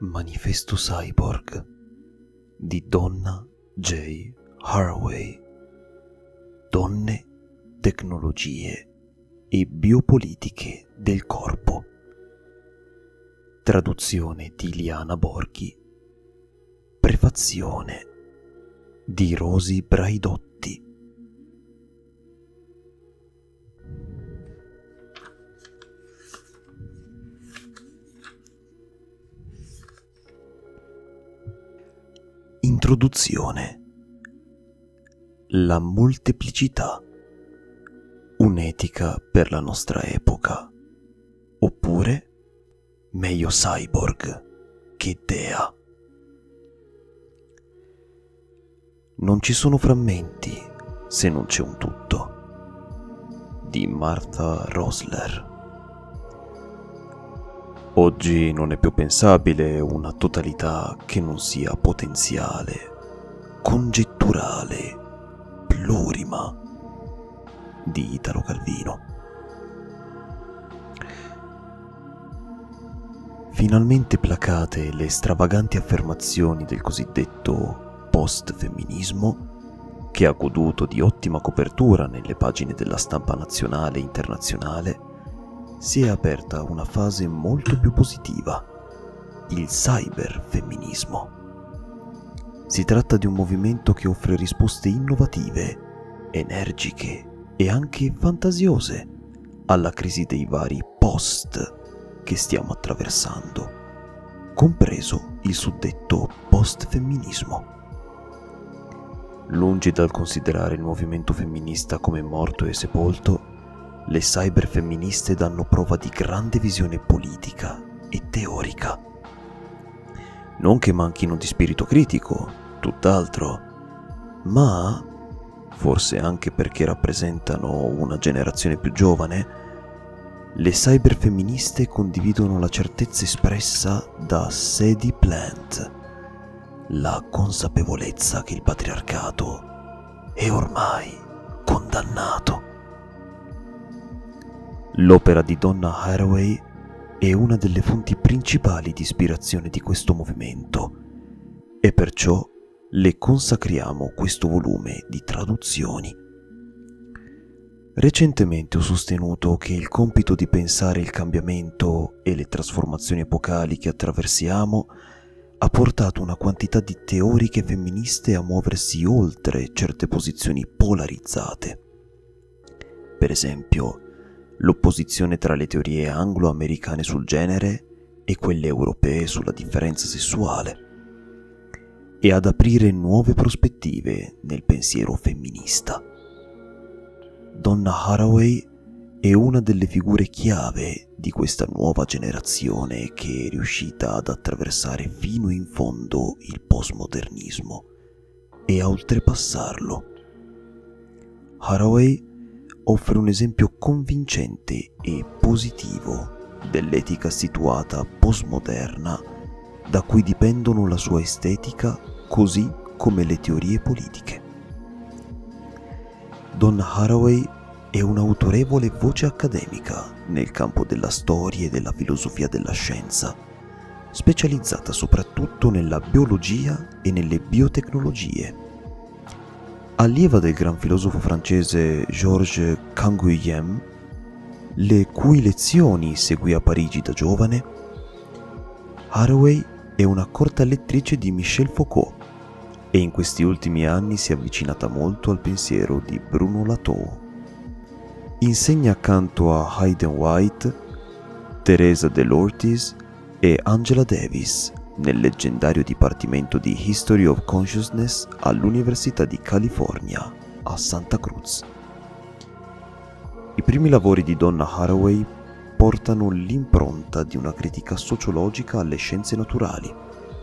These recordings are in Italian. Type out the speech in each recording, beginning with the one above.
Manifesto Cyborg di Donna J. Haraway. Donne, tecnologie e biopolitiche del corpo. Traduzione di Liana Borghi. Prefazione di Rosi Braidotti. Introduzione. La molteplicità. Un'etica per la nostra epoca. Oppure meglio cyborg che dea. Non ci sono frammenti se non c'è un tutto. Di Martha Rosler. Oggi non è più pensabile una totalità che non sia potenziale, congetturale, plurima, di Italo Calvino. Finalmente placate le stravaganti affermazioni del cosiddetto post-femminismo, che ha goduto di ottima copertura nelle pagine della stampa nazionale e internazionale, si è aperta una fase molto più positiva, il cyberfemminismo. Si tratta di un movimento che offre risposte innovative, energiche e anche fantasiose alla crisi dei vari post che stiamo attraversando, compreso il suddetto post-femminismo. Lungi dal considerare il movimento femminista come morto e sepolto, le cyberfemministe danno prova di grande visione politica e teorica. Non che manchino di spirito critico, tutt'altro, ma, forse anche perché rappresentano una generazione più giovane, le cyberfemministe condividono la certezza espressa da Sadie Plant, la consapevolezza che il patriarcato è ormai condannato. L'opera di Donna Haraway è una delle fonti principali di ispirazione di questo movimento e perciò le consacriamo questo volume di traduzioni. Recentemente ho sostenuto che il compito di pensare il cambiamento e le trasformazioni epocali che attraversiamo ha portato una quantità di teoriche femministe a muoversi oltre certe posizioni polarizzate. Per esempio, l'opposizione tra le teorie anglo-americane sul genere e quelle europee sulla differenza sessuale, e ad aprire nuove prospettive nel pensiero femminista. Donna Haraway è una delle figure chiave di questa nuova generazione che è riuscita ad attraversare fino in fondo il postmodernismo e a oltrepassarlo. Haraway offre un esempio convincente e positivo dell'etica situata postmoderna da cui dipendono la sua estetica così come le teorie politiche. Donna Haraway è un'autorevole voce accademica nel campo della storia e della filosofia della scienza, specializzata soprattutto nella biologia e nelle biotecnologie. Allieva del gran filosofo francese Georges Canguilhem, le cui lezioni seguì a Parigi da giovane, Haraway è un'accorta lettrice di Michel Foucault e in questi ultimi anni si è avvicinata molto al pensiero di Bruno Latour. Insegna accanto a Hayden White, Teresa Delortiz e Angela Davis nel leggendario dipartimento di History of Consciousness all'Università di California a Santa Cruz. I primi lavori di Donna Haraway portano l'impronta di una critica sociologica alle scienze naturali.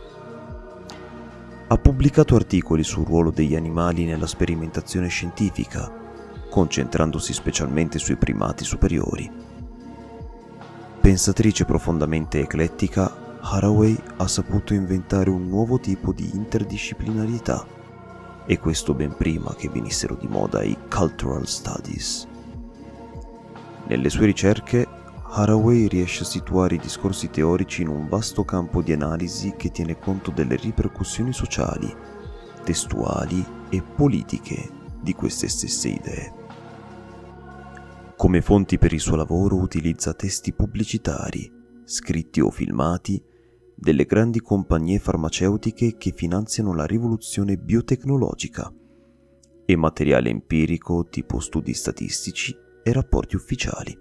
Ha pubblicato articoli sul ruolo degli animali nella sperimentazione scientifica, concentrandosi specialmente sui primati superiori. Pensatrice profondamente eclettica, Haraway ha saputo inventare un nuovo tipo di interdisciplinarietà, e questo ben prima che venissero di moda i cultural studies. Nelle sue ricerche, Haraway riesce a situare i discorsi teorici in un vasto campo di analisi che tiene conto delle ripercussioni sociali, testuali e politiche di queste stesse idee. Come fonti per il suo lavoro utilizza testi pubblicitari, scritti o filmati, delle grandi compagnie farmaceutiche che finanziano la rivoluzione biotecnologica e materiale empirico tipo studi statistici e rapporti ufficiali.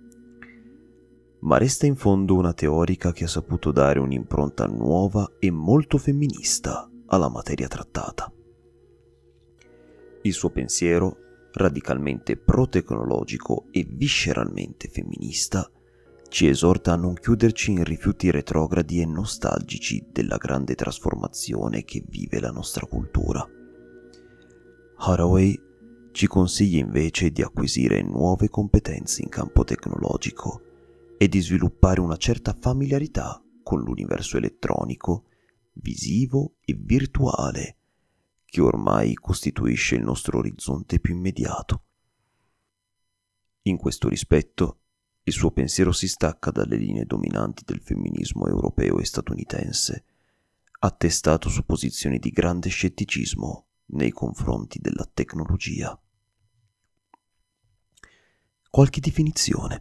Ma resta in fondo una teorica che ha saputo dare un'impronta nuova e molto femminista alla materia trattata. Il suo pensiero, radicalmente pro-tecnologico e visceralmente femminista, ci esorta a non chiuderci in rifiuti retrogradi e nostalgici della grande trasformazione che vive la nostra cultura. Haraway ci consiglia invece di acquisire nuove competenze in campo tecnologico e di sviluppare una certa familiarità con l'universo elettronico, visivo e virtuale che ormai costituisce il nostro orizzonte più immediato. In questo rispetto, il suo pensiero si stacca dalle linee dominanti del femminismo europeo e statunitense, attestato su posizioni di grande scetticismo nei confronti della tecnologia. Qualche definizione.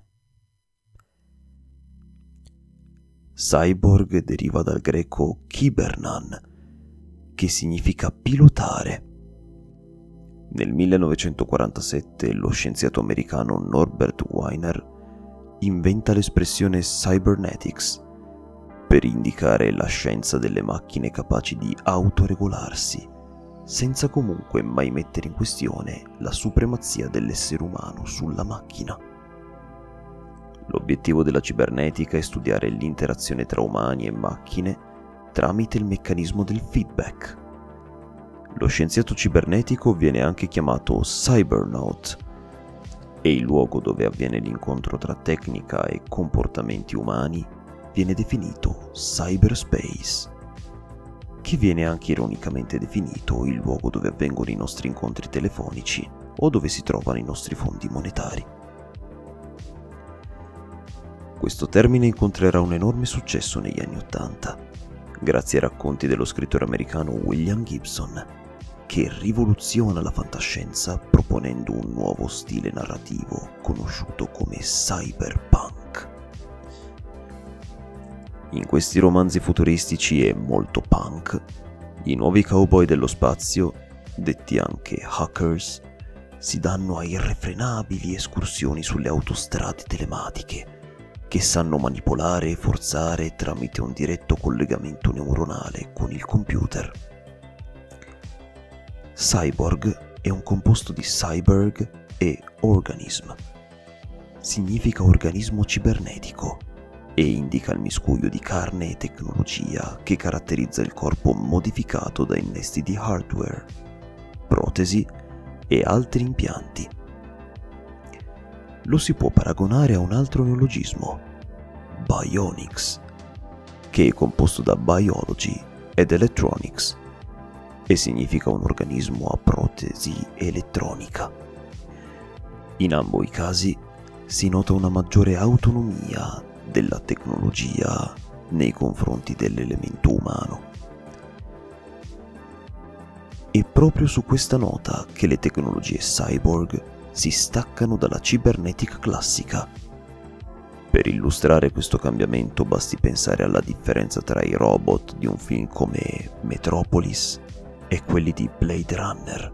Cyborg deriva dal greco kibernan, che significa pilotare. Nel 1947 lo scienziato americano Norbert Wiener inventa l'espressione cybernetics per indicare la scienza delle macchine capaci di autoregolarsi, senza comunque mai mettere in questione la supremazia dell'essere umano sulla macchina. L'obiettivo della cibernetica è studiare l'interazione tra umani e macchine tramite il meccanismo del feedback. Lo scienziato cibernetico viene anche chiamato cybernaut e il luogo dove avviene l'incontro tra tecnica e comportamenti umani viene definito cyberspace, che viene anche ironicamente definito il luogo dove avvengono i nostri incontri telefonici o dove si trovano i nostri fondi monetari. Questo termine incontrerà un enorme successo negli anni '80, grazie ai racconti dello scrittore americano William Gibson, che rivoluziona la fantascienza proponendo un nuovo stile narrativo conosciuto come cyberpunk. In questi romanzi futuristici e molto punk, i nuovi cowboy dello spazio, detti anche hackers, si danno a irrefrenabili escursioni sulle autostrade telematiche che sanno manipolare e forzare tramite un diretto collegamento neuronale con il computer. Cyborg è un composto di cyborg e organism. Significa organismo cibernetico e indica il miscuglio di carne e tecnologia che caratterizza il corpo modificato da innesti di hardware, protesi e altri impianti. Lo si può paragonare a un altro neologismo, bionics, che è composto da biology ed electronics e significa un organismo a protesi elettronica. In ambo i casi si nota una maggiore autonomia della tecnologia nei confronti dell'elemento umano. È proprio su questa nota che le tecnologie cyborg si staccano dalla cibernetica classica. Per illustrare questo cambiamento basti pensare alla differenza tra i robot di un film come Metropolis e quelli di Blade Runner.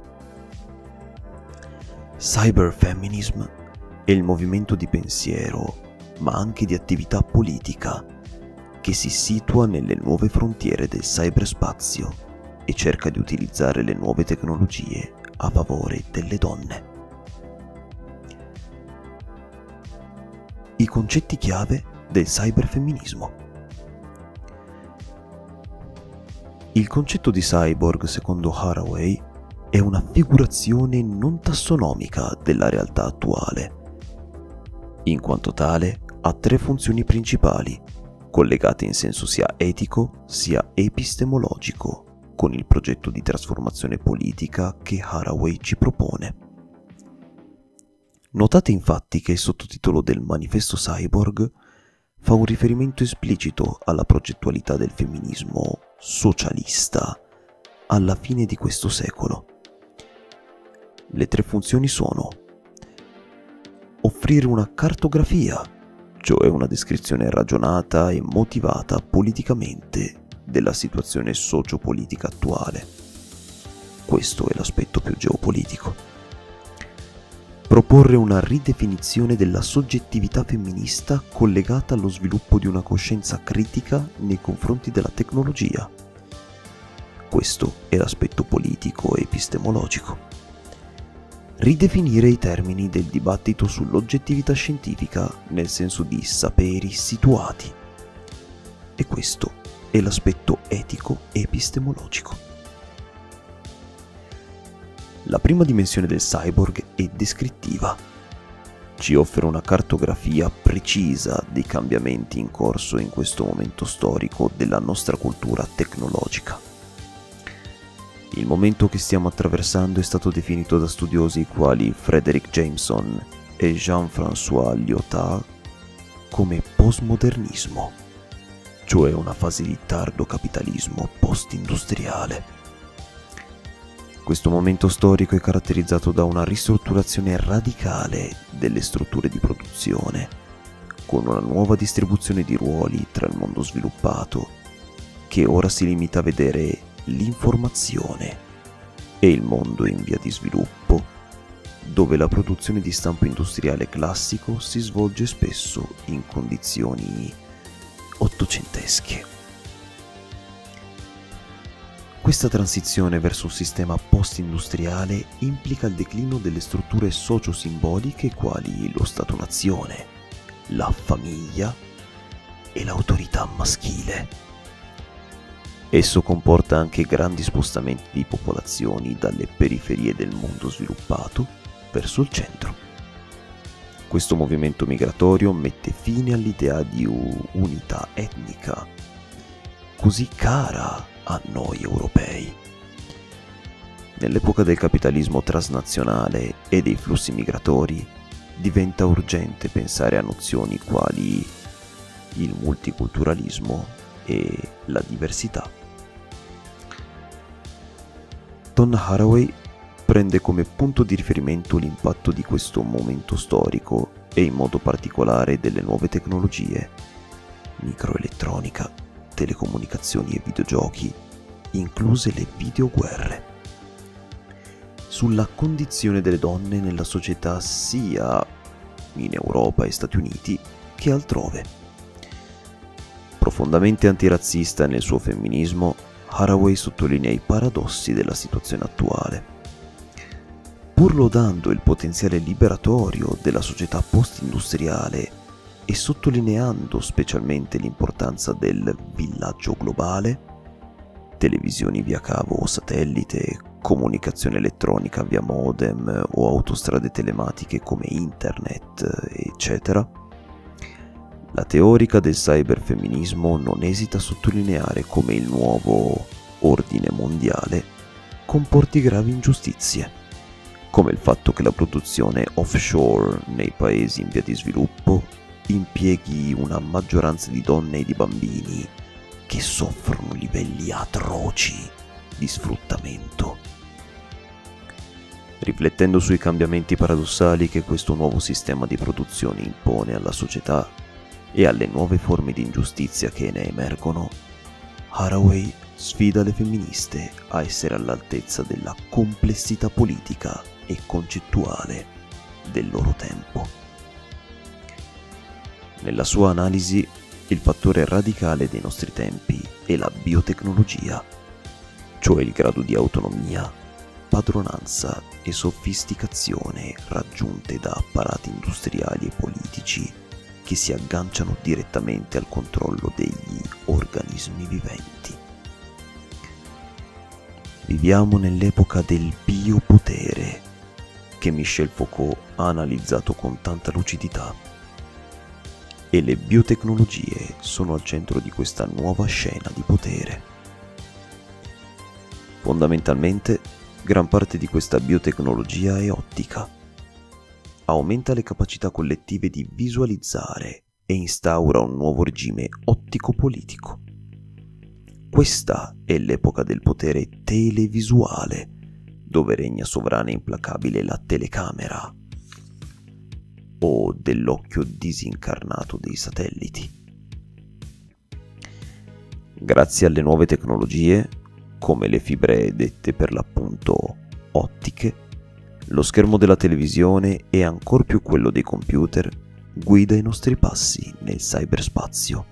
Cyberfeminism è il movimento di pensiero, ma anche di attività politica, che si situa nelle nuove frontiere del cyberspazio e cerca di utilizzare le nuove tecnologie a favore delle donne. I concetti chiave del cyberfemminismo. Il concetto di cyborg, secondo Haraway, è una figurazione non tassonomica della realtà attuale. In quanto tale, ha tre funzioni principali, collegate in senso sia etico sia epistemologico, con il progetto di trasformazione politica che Haraway ci propone. Notate infatti che il sottotitolo del Manifesto Cyborg fa un riferimento esplicito alla progettualità del femminismo socialista alla fine di questo secolo. Le 3 funzioni sono: offrire una cartografia, cioè una descrizione ragionata e motivata politicamente della situazione sociopolitica attuale. Questo è l'aspetto più geopolitico. Proporre una ridefinizione della soggettività femminista collegata allo sviluppo di una coscienza critica nei confronti della tecnologia. Questo è l'aspetto politico e epistemologico. Ridefinire i termini del dibattito sull'oggettività scientifica nel senso di saperi situati. E questo è l'aspetto etico e epistemologico. La prima dimensione del cyborg è descrittiva. Ci offre una cartografia precisa dei cambiamenti in corso in questo momento storico della nostra cultura tecnologica. Il momento che stiamo attraversando è stato definito da studiosi quali Frederick Jameson e Jean-François Lyotard come postmodernismo, cioè una fase di tardo capitalismo post-industriale. Questo momento storico è caratterizzato da una ristrutturazione radicale delle strutture di produzione, con una nuova distribuzione di ruoli tra il mondo sviluppato, che ora si limita a vedere l'informazione, e il mondo in via di sviluppo, dove la produzione di stampo industriale classico si svolge spesso in condizioni ottocentesche. Questa transizione verso un sistema post-industriale implica il declino delle strutture socio-simboliche quali lo Stato-nazione, la famiglia e l'autorità maschile. Esso comporta anche grandi spostamenti di popolazioni dalle periferie del mondo sviluppato verso il centro. Questo movimento migratorio mette fine all'idea di unità etnica, così cara a noi europei. Nell'epoca del capitalismo transnazionale e dei flussi migratori, diventa urgente pensare a nozioni quali il multiculturalismo e la diversità. Donna Haraway prende come punto di riferimento l'impatto di questo momento storico e in modo particolare delle nuove tecnologie, microelettronica, telecomunicazioni e videogiochi, incluse le videoguerre, sulla condizione delle donne nella società sia in Europa e Stati Uniti che altrove. Profondamente antirazzista nel suo femminismo, Haraway sottolinea i paradossi della situazione attuale. Pur lodando il potenziale liberatorio della società post-industriale e sottolineando specialmente l'importanza del villaggio globale, televisioni via cavo o satellite, comunicazione elettronica via modem o autostrade telematiche come internet, eccetera, la teorica del cyberfemminismo non esita a sottolineare come il nuovo ordine mondiale comporti gravi ingiustizie, come il fatto che la produzione offshore nei paesi in via di sviluppo impieghi una maggioranza di donne e di bambini che soffrono livelli atroci di sfruttamento. Riflettendo sui cambiamenti paradossali che questo nuovo sistema di produzione impone alla società e alle nuove forme di ingiustizia che ne emergono, Haraway sfida le femministe a essere all'altezza della complessità politica e concettuale del loro tempo. Nella sua analisi, il fattore radicale dei nostri tempi è la biotecnologia, cioè il grado di autonomia, padronanza e sofisticazione raggiunte da apparati industriali e politici che si agganciano direttamente al controllo degli organismi viventi. Viviamo nell'epoca del biopotere, che Michel Foucault ha analizzato con tanta lucidità, e le biotecnologie sono al centro di questa nuova scena di potere. Fondamentalmente, gran parte di questa biotecnologia è ottica. aumenta le capacità collettive di visualizzare e instaura un nuovo regime ottico-politico. Questa è l'epoca del potere televisuale, dove regna sovrana e implacabile la telecamera, o dell'occhio disincarnato dei satelliti. Grazie alle nuove tecnologie, come le fibre dette per l'appunto ottiche, lo schermo della televisione e ancor più quello dei computer guida i nostri passi nel cyberspazio.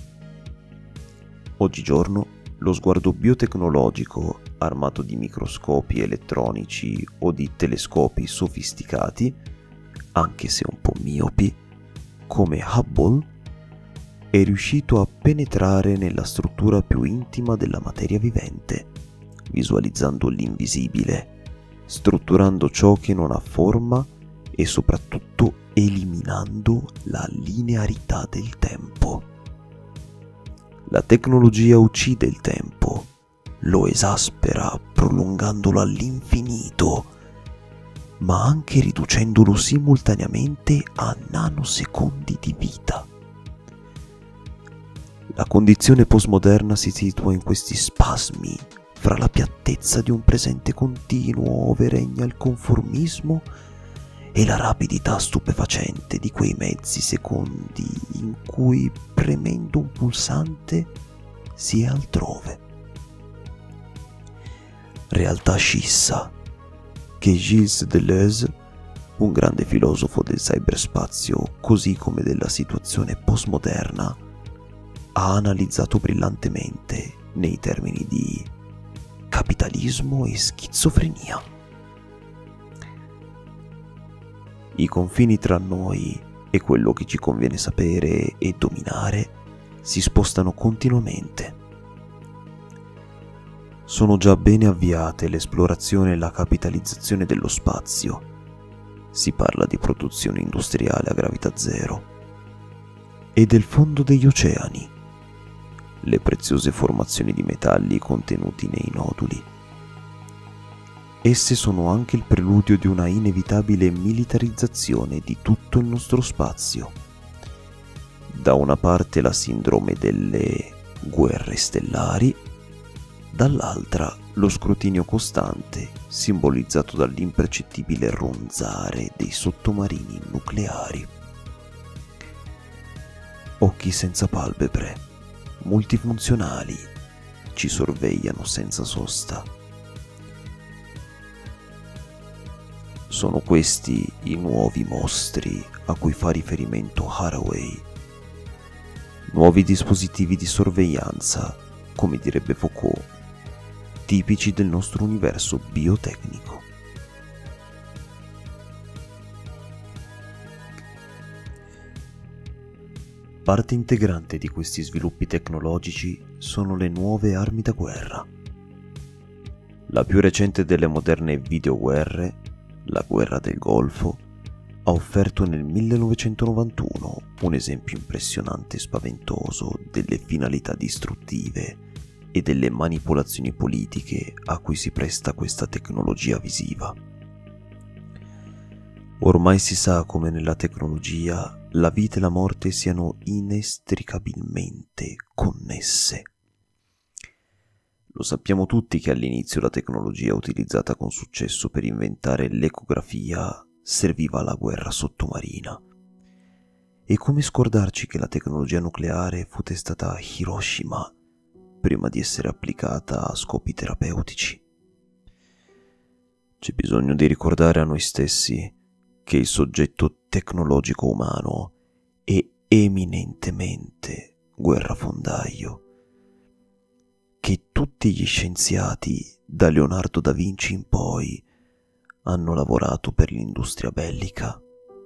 Oggigiorno lo sguardo biotecnologico, armato di microscopi elettronici o di telescopi sofisticati, anche se un po' miopi, come Hubble, è riuscito a penetrare nella struttura più intima della materia vivente, visualizzando l'invisibile, strutturando ciò che non ha forma e soprattutto eliminando la linearità del tempo. La tecnologia uccide il tempo, lo esaspera prolungandolo all'infinito, ma anche riducendolo simultaneamente a nanosecondi di vita. La condizione postmoderna si situa in questi spasmi fra la piattezza di un presente continuo ove regna il conformismo e la rapidità stupefacente di quei mezzi secondi in cui, premendo un pulsante, si è altrove. Realtà scissa che Gilles Deleuze, un grande filosofo del cyberspazio così come della situazione postmoderna, ha analizzato brillantemente nei termini di capitalismo e schizofrenia. I confini tra noi e quello che ci conviene sapere e dominare si spostano continuamente. Sono già bene avviate l'esplorazione e la capitalizzazione dello spazio. Si parla di produzione industriale a gravità zero e del fondo degli oceani, le preziose formazioni di metalli contenuti nei noduli. Esse sono anche il preludio di una inevitabile militarizzazione di tutto il nostro spazio. Da una parte la sindrome delle guerre stellari, dall'altra lo scrutinio costante, simbolizzato dall'impercettibile ronzare dei sottomarini nucleari. Occhi senza palpebre, multifunzionali, ci sorvegliano senza sosta. Sono questi i nuovi mostri a cui fa riferimento Haraway. Nuovi dispositivi di sorveglianza, come direbbe Foucault, tipici del nostro universo biotecnico. Parte integrante di questi sviluppi tecnologici sono le nuove armi da guerra. La più recente delle moderne videoguerre, la guerra del Golfo, ha offerto nel 1991 un esempio impressionante e spaventoso delle finalità distruttive e delle manipolazioni politiche a cui si presta questa tecnologia visiva. Ormai si sa come nella tecnologia la vita e la morte siano inestricabilmente connesse. Lo sappiamo tutti che all'inizio la tecnologia utilizzata con successo per inventare l'ecografia serviva alla guerra sottomarina. E come scordarci che la tecnologia nucleare fu testata a Hiroshima prima di essere applicata a scopi terapeutici? C'è bisogno di ricordare a noi stessi che il soggetto tecnologico umano è eminentemente guerrafondaio, che tutti gli scienziati, da Leonardo da Vinci in poi, hanno lavorato per l'industria bellica.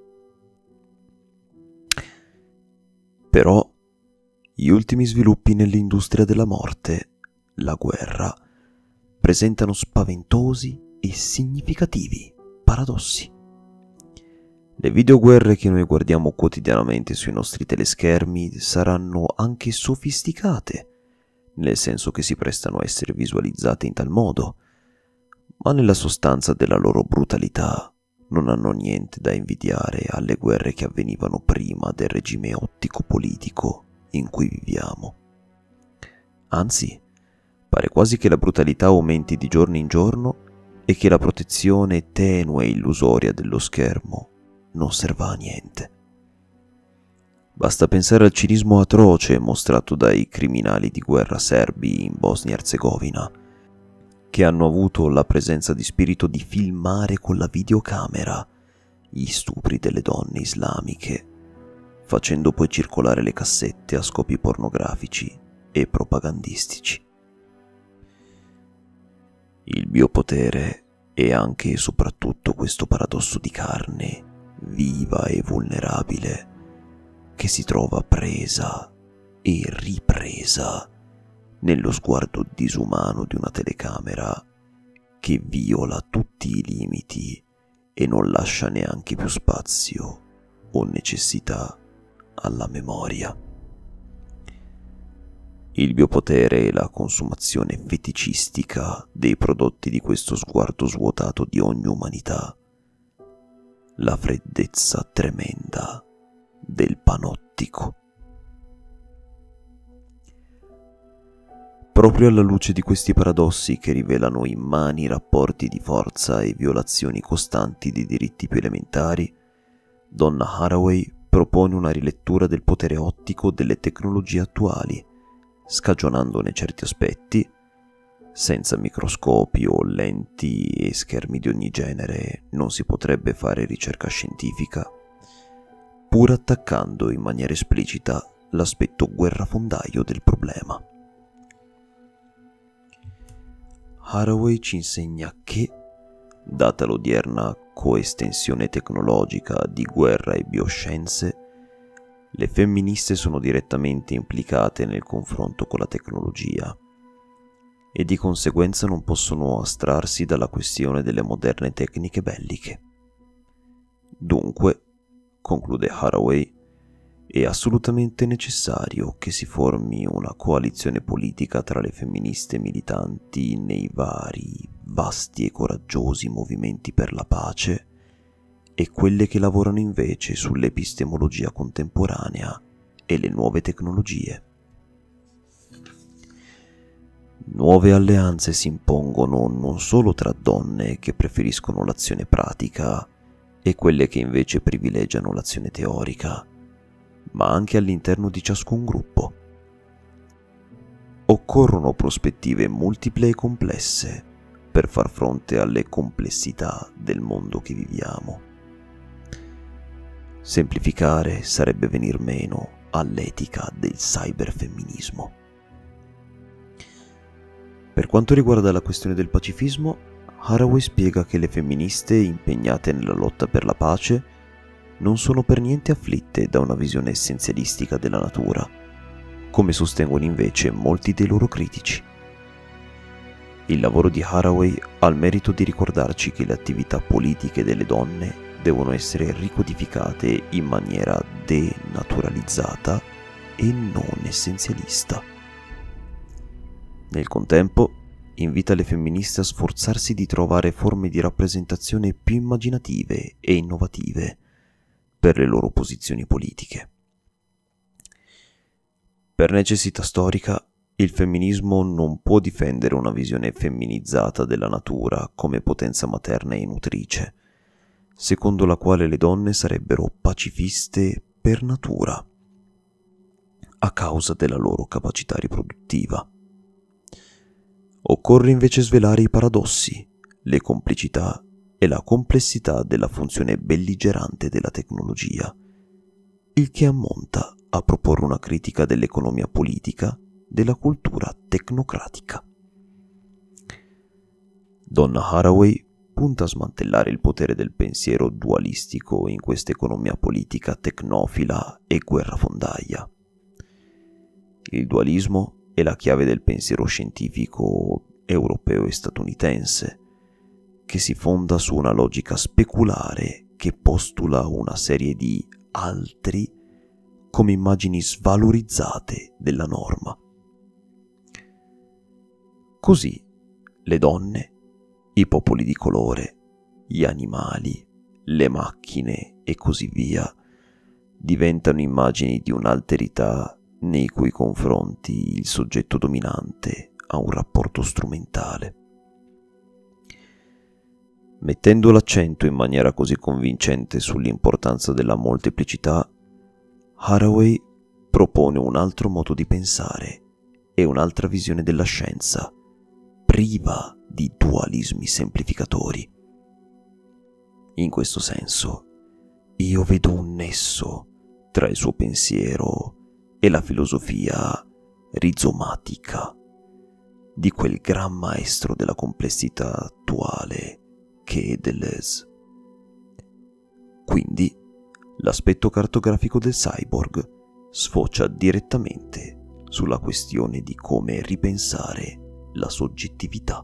Però gli ultimi sviluppi nell'industria della morte, la guerra, presentano spaventosi e significativi paradossi. Le videoguerre che noi guardiamo quotidianamente sui nostri teleschermi saranno anche sofisticate, nel senso che si prestano a essere visualizzate in tal modo, ma nella sostanza della loro brutalità non hanno niente da invidiare alle guerre che avvenivano prima del regime ottico-politico in cui viviamo. Anzi, pare quasi che la brutalità aumenti di giorno in giorno e che la protezione tenue e illusoria dello schermo non serva a niente. Basta pensare al cinismo atroce mostrato dai criminali di guerra serbi in Bosnia e Erzegovina, che hanno avuto la presenza di spirito di filmare con la videocamera gli stupri delle donne islamiche, facendo poi circolare le cassette a scopi pornografici e propagandistici. Il biopotere è anche e soprattutto questo paradosso di carne, viva e vulnerabile, che si trova presa e ripresa nello sguardo disumano di una telecamera che viola tutti i limiti e non lascia neanche più spazio o necessità alla memoria. Il biopotere è la consumazione feticistica dei prodotti di questo sguardo svuotato di ogni umanità, la freddezza tremenda del panottico. Proprio alla luce di questi paradossi che rivelano immani rapporti di forza e violazioni costanti dei diritti più elementari, Donna Haraway propone una rilettura del potere ottico delle tecnologie attuali, scagionandone certi aspetti, senza microscopi o lenti e schermi di ogni genere non si potrebbe fare ricerca scientifica, pur attaccando in maniera esplicita l'aspetto guerrafondaio del problema. Haraway ci insegna che, data l'odierna coestensione tecnologica di guerra e bioscienze, le femministe sono direttamente implicate nel confronto con la tecnologia e di conseguenza non possono astrarsi dalla questione delle moderne tecniche belliche. Dunque, conclude Haraway, è assolutamente necessario che si formi una coalizione politica tra le femministe militanti nei vari, vasti e coraggiosi movimenti per la pace e quelle che lavorano invece sull'epistemologia contemporanea e le nuove tecnologie. Nuove alleanze si impongono non solo tra donne che preferiscono l'azione pratica e quelle che invece privilegiano l'azione teorica, ma anche all'interno di ciascun gruppo. Occorrono prospettive multiple e complesse per far fronte alle complessità del mondo che viviamo. Semplificare sarebbe venir meno all'etica del cyberfemminismo. Per quanto riguarda la questione del pacifismo, Haraway spiega che le femministe impegnate nella lotta per la pace non sono per niente afflitte da una visione essenzialistica della natura, come sostengono invece molti dei loro critici. Il lavoro di Haraway ha il merito di ricordarci che le attività politiche delle donne devono essere ricodificate in maniera denaturalizzata e non essenzialista. Nel contempo, invita le femministe a sforzarsi di trovare forme di rappresentazione più immaginative e innovative per le loro posizioni politiche. Per necessità storica, il femminismo non può difendere una visione femminilizzata della natura come potenza materna e nutrice, secondo la quale le donne sarebbero pacifiste per natura, a causa della loro capacità riproduttiva. Occorre invece svelare i paradossi, le complicità e la complessità della funzione belligerante della tecnologia, il che ammonta a proporre una critica dell'economia politica della cultura tecnocratica. Donna Haraway punta a smantellare il potere del pensiero dualistico in questa economia politica tecnofila e guerrafondaia. Il dualismo è la chiave del pensiero scientifico europeo e statunitense, che si fonda su una logica speculare che postula una serie di altri come immagini svalorizzate della norma. Così le donne, i popoli di colore, gli animali, le macchine e così via diventano immagini di un'alterità nei cui confronti il soggetto dominante ha un rapporto strumentale. Mettendo l'accento in maniera così convincente sull'importanza della molteplicità, Haraway propone un altro modo di pensare e un'altra visione della scienza, priva di dualismi semplificatori. In questo senso, io vedo un nesso tra il suo pensiero e la filosofia rizomatica di quel gran maestro della complessità attuale che è Deleuze. Quindi, l'aspetto cartografico del cyborg sfocia direttamente sulla questione di come ripensare la soggettività.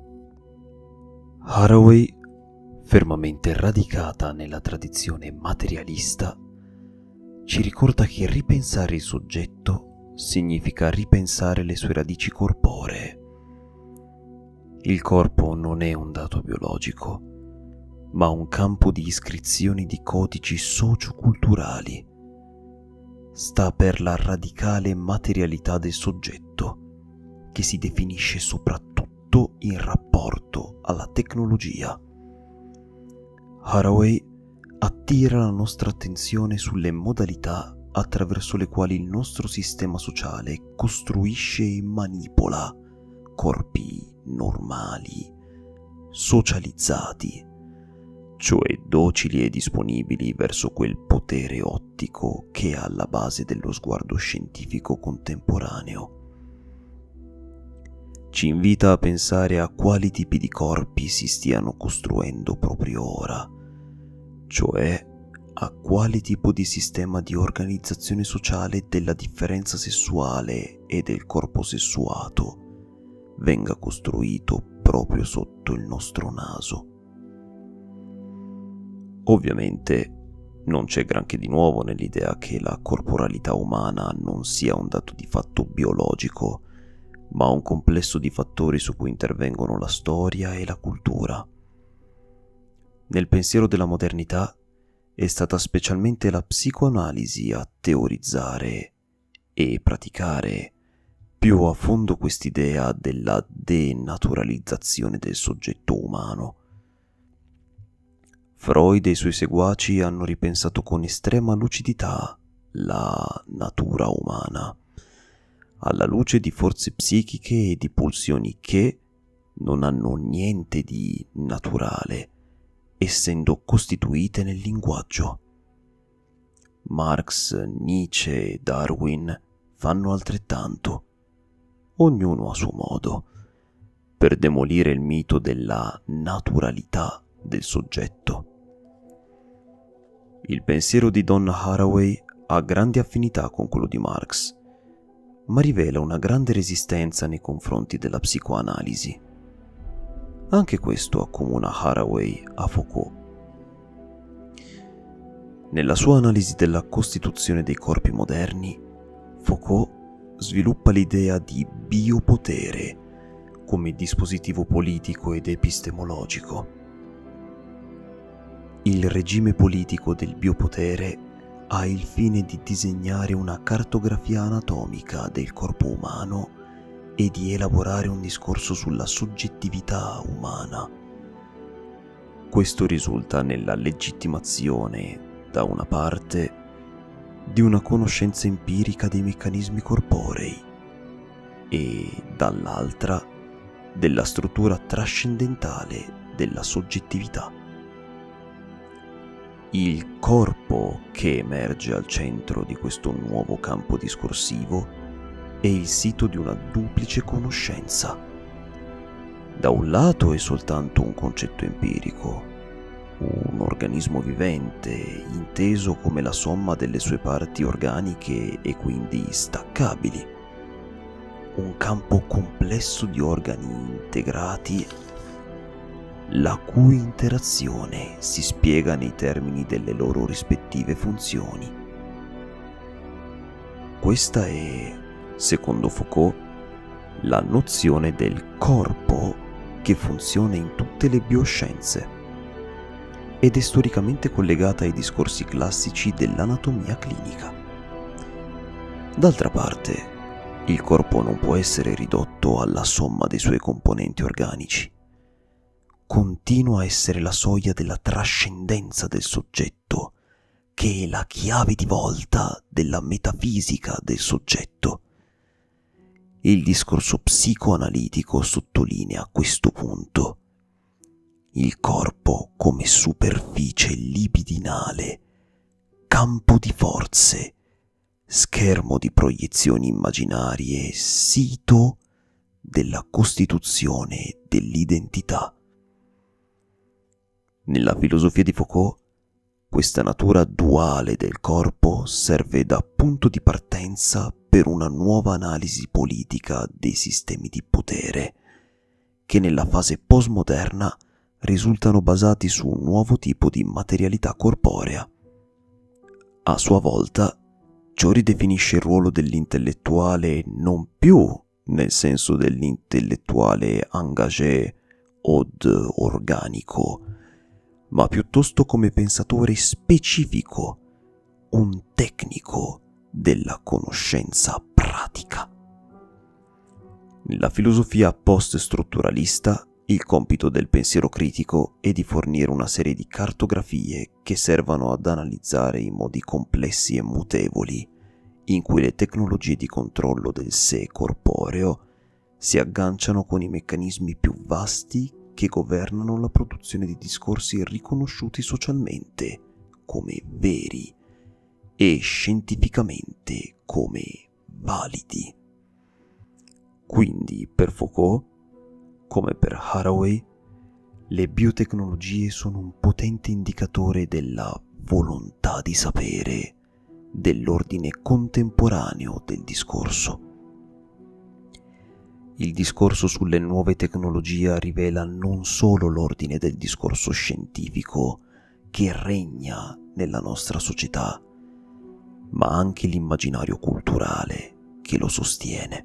Haraway, fermamente radicata nella tradizione materialista, ci ricorda che ripensare il soggetto significa ripensare le sue radici corporee. Il corpo non è un dato biologico, ma un campo di iscrizioni di codici socioculturali. Sta per la radicale materialità del soggetto, che si definisce soprattutto in rapporto alla tecnologia. Haraway attira la nostra attenzione sulle modalità attraverso le quali il nostro sistema sociale costruisce e manipola corpi normali, socializzati, cioè docili e disponibili verso quel potere ottico che è alla base dello sguardo scientifico contemporaneo. Ci invita a pensare a quali tipi di corpi si stiano costruendo proprio ora, cioè a quale tipo di sistema di organizzazione sociale della differenza sessuale e del corpo sessuato venga costruito proprio sotto il nostro naso. Ovviamente non c'è granché di nuovo nell'idea che la corporalità umana non sia un dato di fatto biologico, ma un complesso di fattori su cui intervengono la storia e la cultura. Nel pensiero della modernità è stata specialmente la psicoanalisi a teorizzare e praticare più a fondo quest'idea della denaturalizzazione del soggetto umano. Freud e i suoi seguaci hanno ripensato con estrema lucidità la natura umana, alla luce di forze psichiche e di pulsioni che non hanno niente di naturale, essendo costituite nel linguaggio. Marx, Nietzsche e Darwin fanno altrettanto, ognuno a suo modo, per demolire il mito della naturalità del soggetto. Il pensiero di Donna Haraway ha grandi affinità con quello di Marx, ma rivela una grande resistenza nei confronti della psicoanalisi. Anche questo accomuna Haraway a Foucault. Nella sua analisi della costituzione dei corpi moderni, Foucault sviluppa l'idea di biopotere come dispositivo politico ed epistemologico. Il regime politico del biopotere ha il fine di disegnare una cartografia anatomica del corpo umano e di elaborare un discorso sulla soggettività umana. Questo risulta nella legittimazione, da una parte, di una conoscenza empirica dei meccanismi corporei e, dall'altra, della struttura trascendentale della soggettività. Il corpo che emerge al centro di questo nuovo campo discorsivo è il sito di una duplice conoscenza. Da un lato è soltanto un concetto empirico, un organismo vivente, inteso come la somma delle sue parti organiche e quindi staccabili. Un campo complesso di organi integrati, la cui interazione si spiega nei termini delle loro rispettive funzioni. Questa è, secondo Foucault, la nozione del corpo che funziona in tutte le bioscienze. ed è storicamente collegata ai discorsi classici dell'anatomia clinica. D'altra parte, il corpo non può essere ridotto alla somma dei suoi componenti organici. Continua a essere la soglia della trascendenza del soggetto, che è la chiave di volta della metafisica del soggetto. Il discorso psicoanalitico sottolinea questo punto. Il corpo come superficie libidinale, campo di forze, schermo di proiezioni immaginarie, sito della costituzione dell'identità. Nella filosofia di Foucault, questa natura duale del corpo serve da punto di partenza per una nuova analisi politica dei sistemi di potere, che nella fase postmoderna risultano basati su un nuovo tipo di materialità corporea. A sua volta, ciò ridefinisce il ruolo dell'intellettuale non più nel senso dell'intellettuale engagé od organico, ma piuttosto come pensatore specifico, un tecnico della conoscenza pratica. Nella filosofia post-strutturalista, il compito del pensiero critico è di fornire una serie di cartografie che servano ad analizzare i modi complessi e mutevoli in cui le tecnologie di controllo del sé corporeo si agganciano con i meccanismi più vasti che governano la produzione di discorsi riconosciuti socialmente come veri e scientificamente come validi. Quindi, per Foucault, come per Haraway, le biotecnologie sono un potente indicatore della volontà di sapere, dell'ordine contemporaneo del discorso. Il discorso sulle nuove tecnologie rivela non solo l'ordine del discorso scientifico che regna nella nostra società, ma anche l'immaginario culturale che lo sostiene.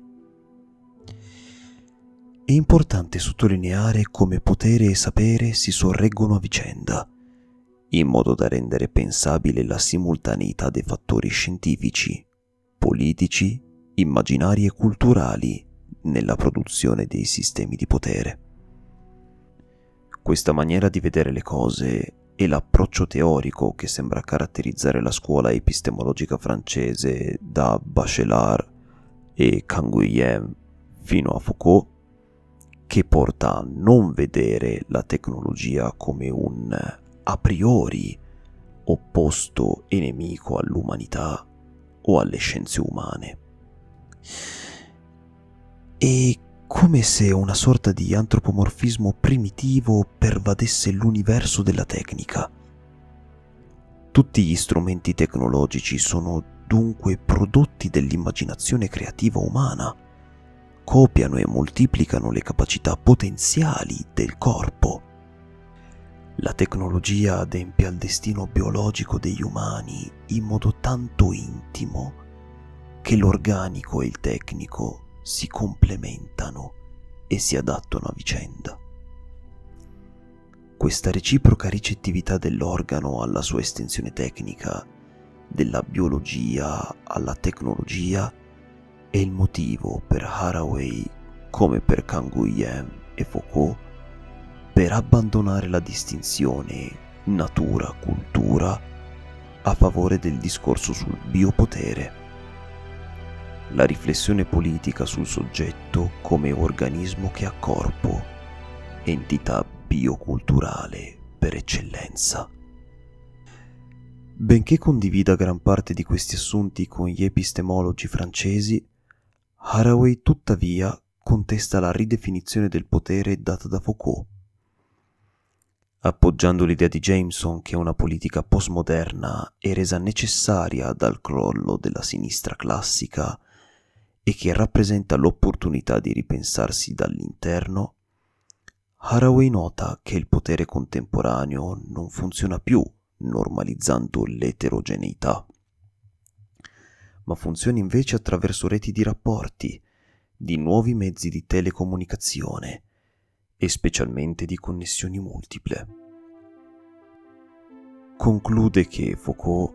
È importante sottolineare come potere e sapere si sorreggono a vicenda, in modo da rendere pensabile la simultaneità dei fattori scientifici, politici, immaginari e culturali nella produzione dei sistemi di potere. Questa maniera di vedere le cose e l'approccio teorico che sembra caratterizzare la scuola epistemologica francese da Bachelard e Canguilhem fino a Foucault, che porta a non vedere la tecnologia come un a priori opposto e nemico all'umanità o alle scienze umane. È come se una sorta di antropomorfismo primitivo pervadesse l'universo della tecnica. Tutti gli strumenti tecnologici sono dunque prodotti dell'immaginazione creativa umana, copiano e moltiplicano le capacità potenziali del corpo. La tecnologia adempie al destino biologico degli umani in modo tanto intimo che l'organico e il tecnico si complementano e si adattano a vicenda. Questa reciproca ricettività dell'organo alla sua estensione tecnica, della biologia alla tecnologia, è il motivo per Haraway, come per Canguilhem e Foucault, per abbandonare la distinzione natura-cultura a favore del discorso sul biopotere. La riflessione politica sul soggetto come organismo che ha corpo, entità bioculturale per eccellenza. Benché condivida gran parte di questi assunti con gli epistemologi francesi, Haraway tuttavia contesta la ridefinizione del potere data da Foucault. Appoggiando l'idea di Jameson che una politica postmoderna è resa necessaria dal crollo della sinistra classica e che rappresenta l'opportunità di ripensarsi dall'interno, Haraway nota che il potere contemporaneo non funziona più normalizzando l'eterogeneità, ma funziona invece attraverso reti di rapporti, di nuovi mezzi di telecomunicazione e specialmente di connessioni multiple. conclude che Foucault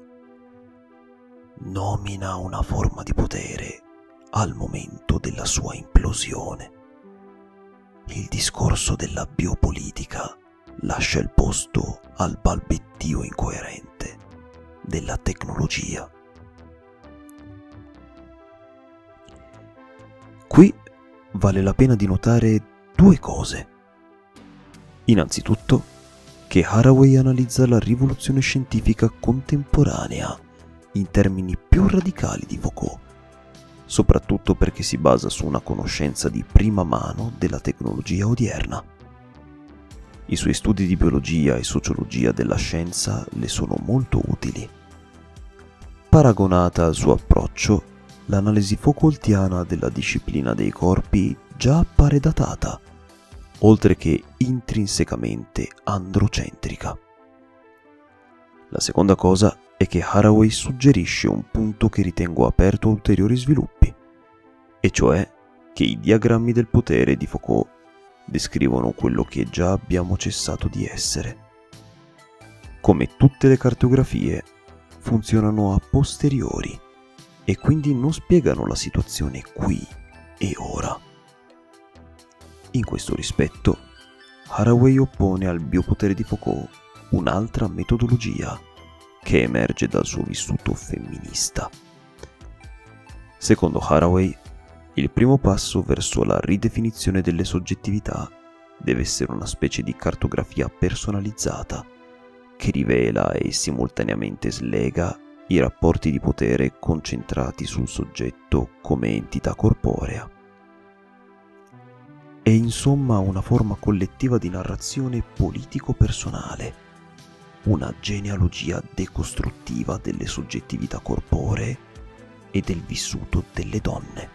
nomina una forma di potere al momento della sua implosione. Il discorso della biopolitica lascia il posto al balbettio incoerente della tecnologia. Qui vale la pena di notare due cose. Innanzitutto, che Haraway analizza la rivoluzione scientifica contemporanea in termini più radicali di Foucault, soprattutto perché si basa su una conoscenza di prima mano della tecnologia odierna. I suoi studi di biologia e sociologia della scienza le sono molto utili. Paragonata al suo approccio, l'analisi Foucaultiana della disciplina dei corpi già appare datata, oltre che intrinsecamente androcentrica. La seconda cosa è che Haraway suggerisce un punto che ritengo aperto a ulteriori sviluppi, e cioè che i diagrammi del potere di Foucault descrivono quello che già abbiamo cessato di essere. Come tutte le cartografie, funzionano a posteriori e quindi non spiegano la situazione qui e ora. In questo rispetto, Haraway oppone al biopotere di Foucault un'altra metodologia che emerge dal suo vissuto femminista. Secondo Haraway, il primo passo verso la ridefinizione delle soggettività deve essere una specie di cartografia personalizzata che rivela e simultaneamente slega i rapporti di potere concentrati sul soggetto come entità corporea. È insomma una forma collettiva di narrazione politico-personale, una genealogia decostruttiva delle soggettività corporee e del vissuto delle donne.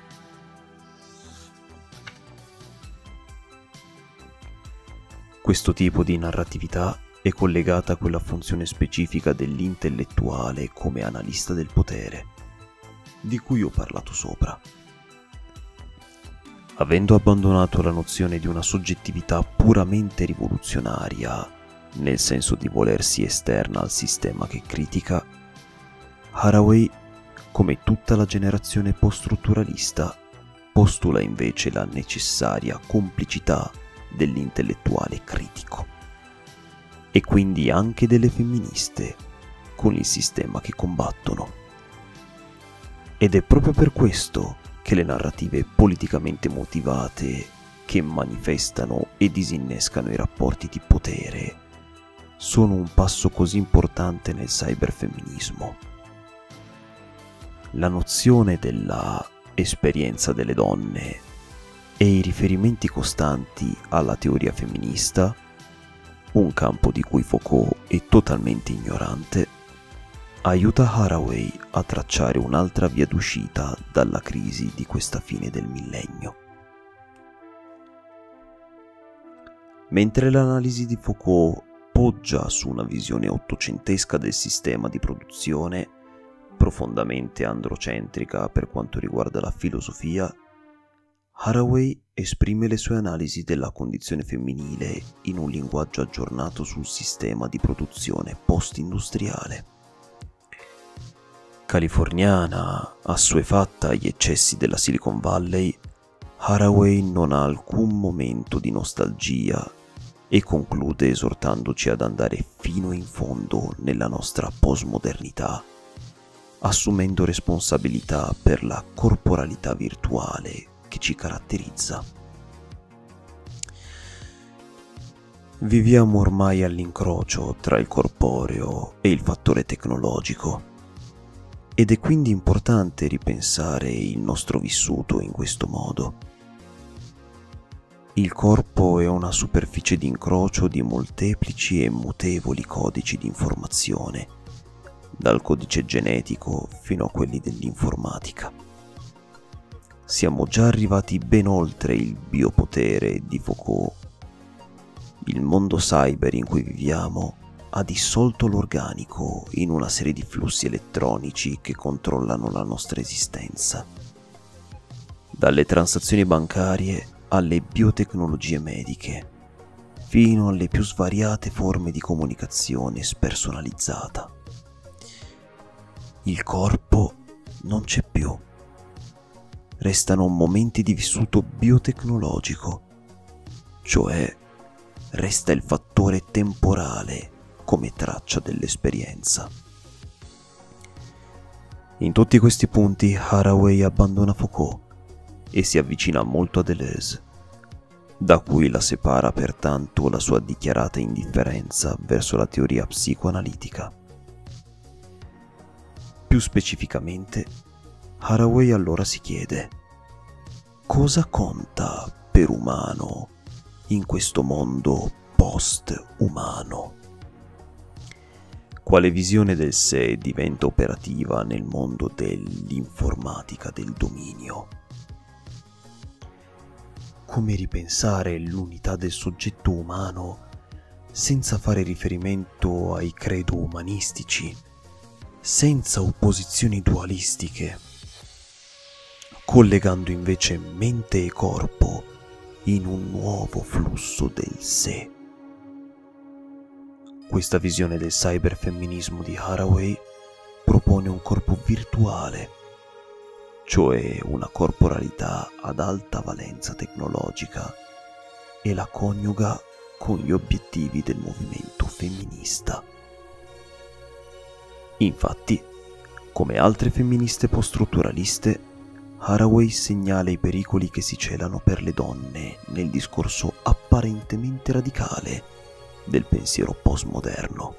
Questo tipo di narratività è collegata a quella funzione specifica dell'intellettuale come analista del potere, di cui ho parlato sopra. Avendo abbandonato la nozione di una soggettività puramente rivoluzionaria, nel senso di volersi esterna al sistema che critica, Haraway, come tutta la generazione post-strutturalista, postula invece la necessaria complicità dell'intellettuale critico e quindi anche delle femministe con il sistema che combattono. Ed è proprio per questo che le narrative politicamente motivate che manifestano e disinnescano i rapporti di potere sono un passo così importante nel cyberfemminismo. La nozione della esperienza delle donne e i riferimenti costanti alla teoria femminista, un campo di cui Foucault è totalmente ignorante, aiuta Haraway a tracciare un'altra via d'uscita dalla crisi di questa fine del millennio. Mentre l'analisi di Foucault poggia su una visione ottocentesca del sistema di produzione, profondamente androcentrica per quanto riguarda la filosofia, Haraway esprime le sue analisi della condizione femminile in un linguaggio aggiornato sul sistema di produzione post-industriale. Californiana, assuefatta agli eccessi della Silicon Valley, Haraway non ha alcun momento di nostalgia e conclude esortandoci ad andare fino in fondo nella nostra postmodernità, assumendo responsabilità per la corporalità virtuale che ci caratterizza. Viviamo ormai all'incrocio tra il corporeo e il fattore tecnologico ed è quindi importante ripensare il nostro vissuto in questo modo. Il corpo è una superficie di incrocio di molteplici e mutevoli codici di informazione, dal codice genetico fino a quelli dell'informatica. Siamo già arrivati ben oltre il biopotere di Foucault. Il mondo cyber in cui viviamo ha dissolto l'organico in una serie di flussi elettronici che controllano la nostra esistenza. Dalle transazioni bancarie alle biotecnologie mediche, fino alle più svariate forme di comunicazione spersonalizzata. Il corpo non c'è più. Restano momenti di vissuto biotecnologico, cioè resta il fattore temporale come traccia dell'esperienza. In tutti questi punti Haraway abbandona Foucault e si avvicina molto a Deleuze, da cui la separa pertanto la sua dichiarata indifferenza verso la teoria psicoanalitica. Più specificamente, Haraway allora si chiede: cosa conta per umano in questo mondo post-umano? Quale visione del sé diventa operativa nel mondo dell'informatica del dominio? Come ripensare l'unità del soggetto umano senza fare riferimento ai credo umanistici, senza opposizioni dualistiche, collegando invece mente e corpo in un nuovo flusso del sé? Questa visione del cyberfemminismo di Haraway propone un corpo virtuale, cioè una corporalità ad alta valenza tecnologica, e la coniuga con gli obiettivi del movimento femminista. Infatti, come altre femministe post-strutturaliste, Haraway segnala i pericoli che si celano per le donne nel discorso apparentemente radicale del pensiero postmoderno.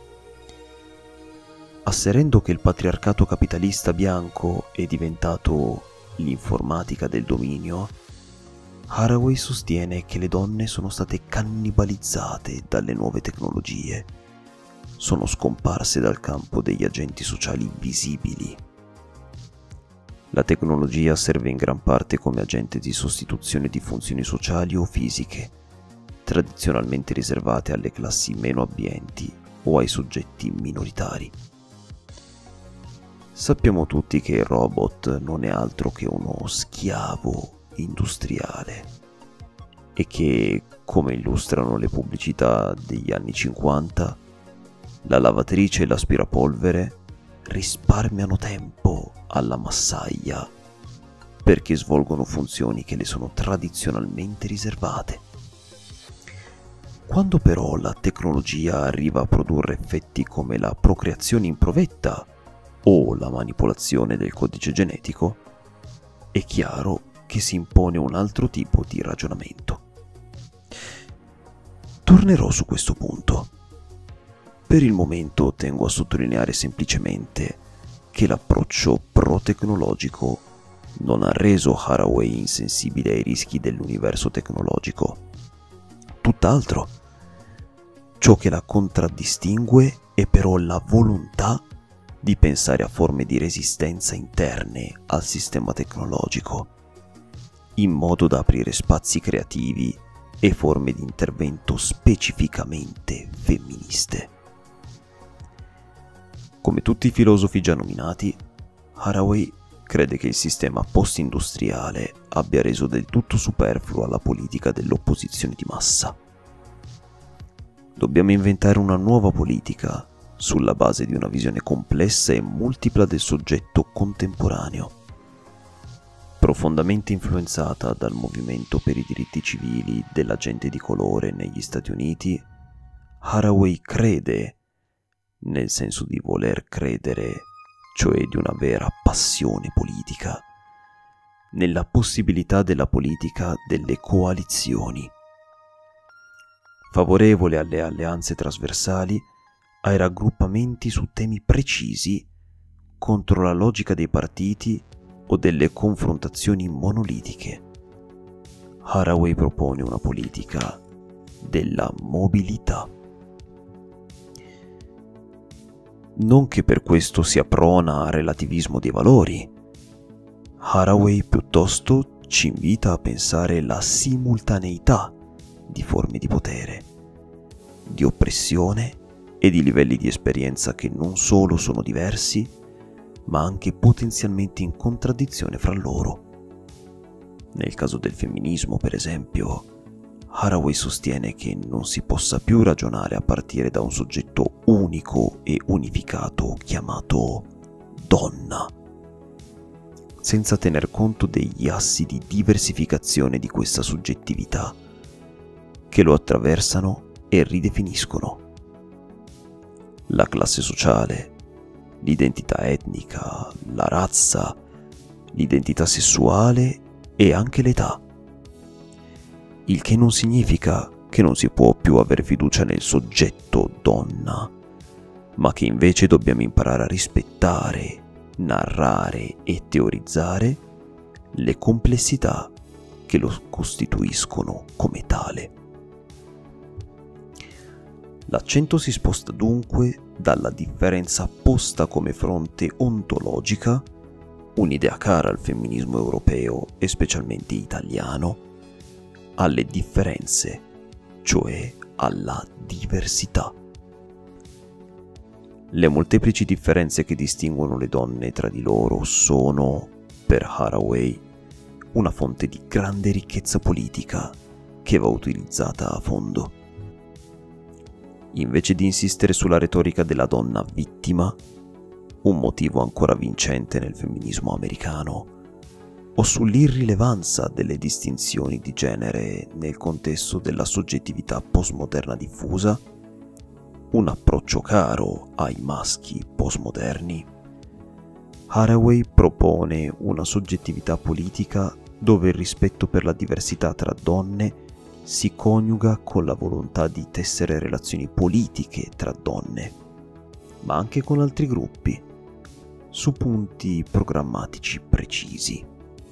Asserendo che il patriarcato capitalista bianco è diventato l'informatica del dominio, Haraway sostiene che le donne sono state cannibalizzate dalle nuove tecnologie, sono scomparse dal campo degli agenti sociali visibili. La tecnologia serve in gran parte come agente di sostituzione di funzioni sociali o fisiche, tradizionalmente riservate alle classi meno abbienti o ai soggetti minoritari. Sappiamo tutti che il robot non è altro che uno schiavo industriale e che, come illustrano le pubblicità degli anni 50, la lavatrice e l'aspirapolvere risparmiano tempo alla massaglia perché svolgono funzioni che le sono tradizionalmente riservate. Quando però la tecnologia arriva a produrre effetti come la procreazione in provetta o la manipolazione del codice genetico, è chiaro che si impone un altro tipo di ragionamento. Tornerò su questo punto. Per il momento tengo a sottolineare semplicemente che l'approccio pro-tecnologico non ha reso Haraway insensibile ai rischi dell'universo tecnologico. Tutt'altro. Ciò che la contraddistingue è però la volontà di pensare a forme di resistenza interne al sistema tecnologico, in modo da aprire spazi creativi e forme di intervento specificamente femministe. Come tutti i filosofi già nominati, Haraway crede che il sistema post-industriale abbia reso del tutto superflua la politica dell'opposizione di massa. Dobbiamo inventare una nuova politica sulla base di una visione complessa e multipla del soggetto contemporaneo. Profondamente influenzata dal movimento per i diritti civili della gente di colore negli Stati Uniti, Haraway crede, nel senso di voler credere, cioè di una vera passione politica, nella possibilità della politica delle coalizioni. Favorevole alle alleanze trasversali, ai raggruppamenti su temi precisi contro la logica dei partiti o delle confrontazioni monolitiche. Haraway propone una politica della mobilità. Non che per questo sia prona a relativismo dei valori. Haraway piuttosto ci invita a pensare la simultaneità di forme di potere, di oppressione e di livelli di esperienza che non solo sono diversi, ma anche potenzialmente in contraddizione fra loro. Nel caso del femminismo, per esempio, Haraway sostiene che non si possa più ragionare a partire da un soggetto unico e unificato chiamato donna, senza tener conto degli assi di diversificazione di questa soggettività, che lo attraversano e ridefiniscono. La classe sociale, l'identità etnica, la razza, l'identità sessuale e anche l'età. Il che non significa che non si può più avere fiducia nel soggetto donna, ma che invece dobbiamo imparare a rispettare, narrare e teorizzare le complessità che lo costituiscono come tale. L'accento si sposta dunque dalla differenza posta come fronte ontologica, un'idea cara al femminismo europeo e specialmente italiano, alle differenze, cioè alla diversità. Le molteplici differenze che distinguono le donne tra di loro sono, per Haraway, una fonte di grande ricchezza politica che va utilizzata a fondo. Invece di insistere sulla retorica della donna vittima, un motivo ancora vincente nel femminismo americano, o sull'irrilevanza delle distinzioni di genere nel contesto della soggettività postmoderna diffusa, un approccio caro ai maschi postmoderni, Haraway propone una soggettività politica dove il rispetto per la diversità tra donne si coniuga con la volontà di tessere relazioni politiche tra donne, ma anche con altri gruppi, su punti programmatici precisi.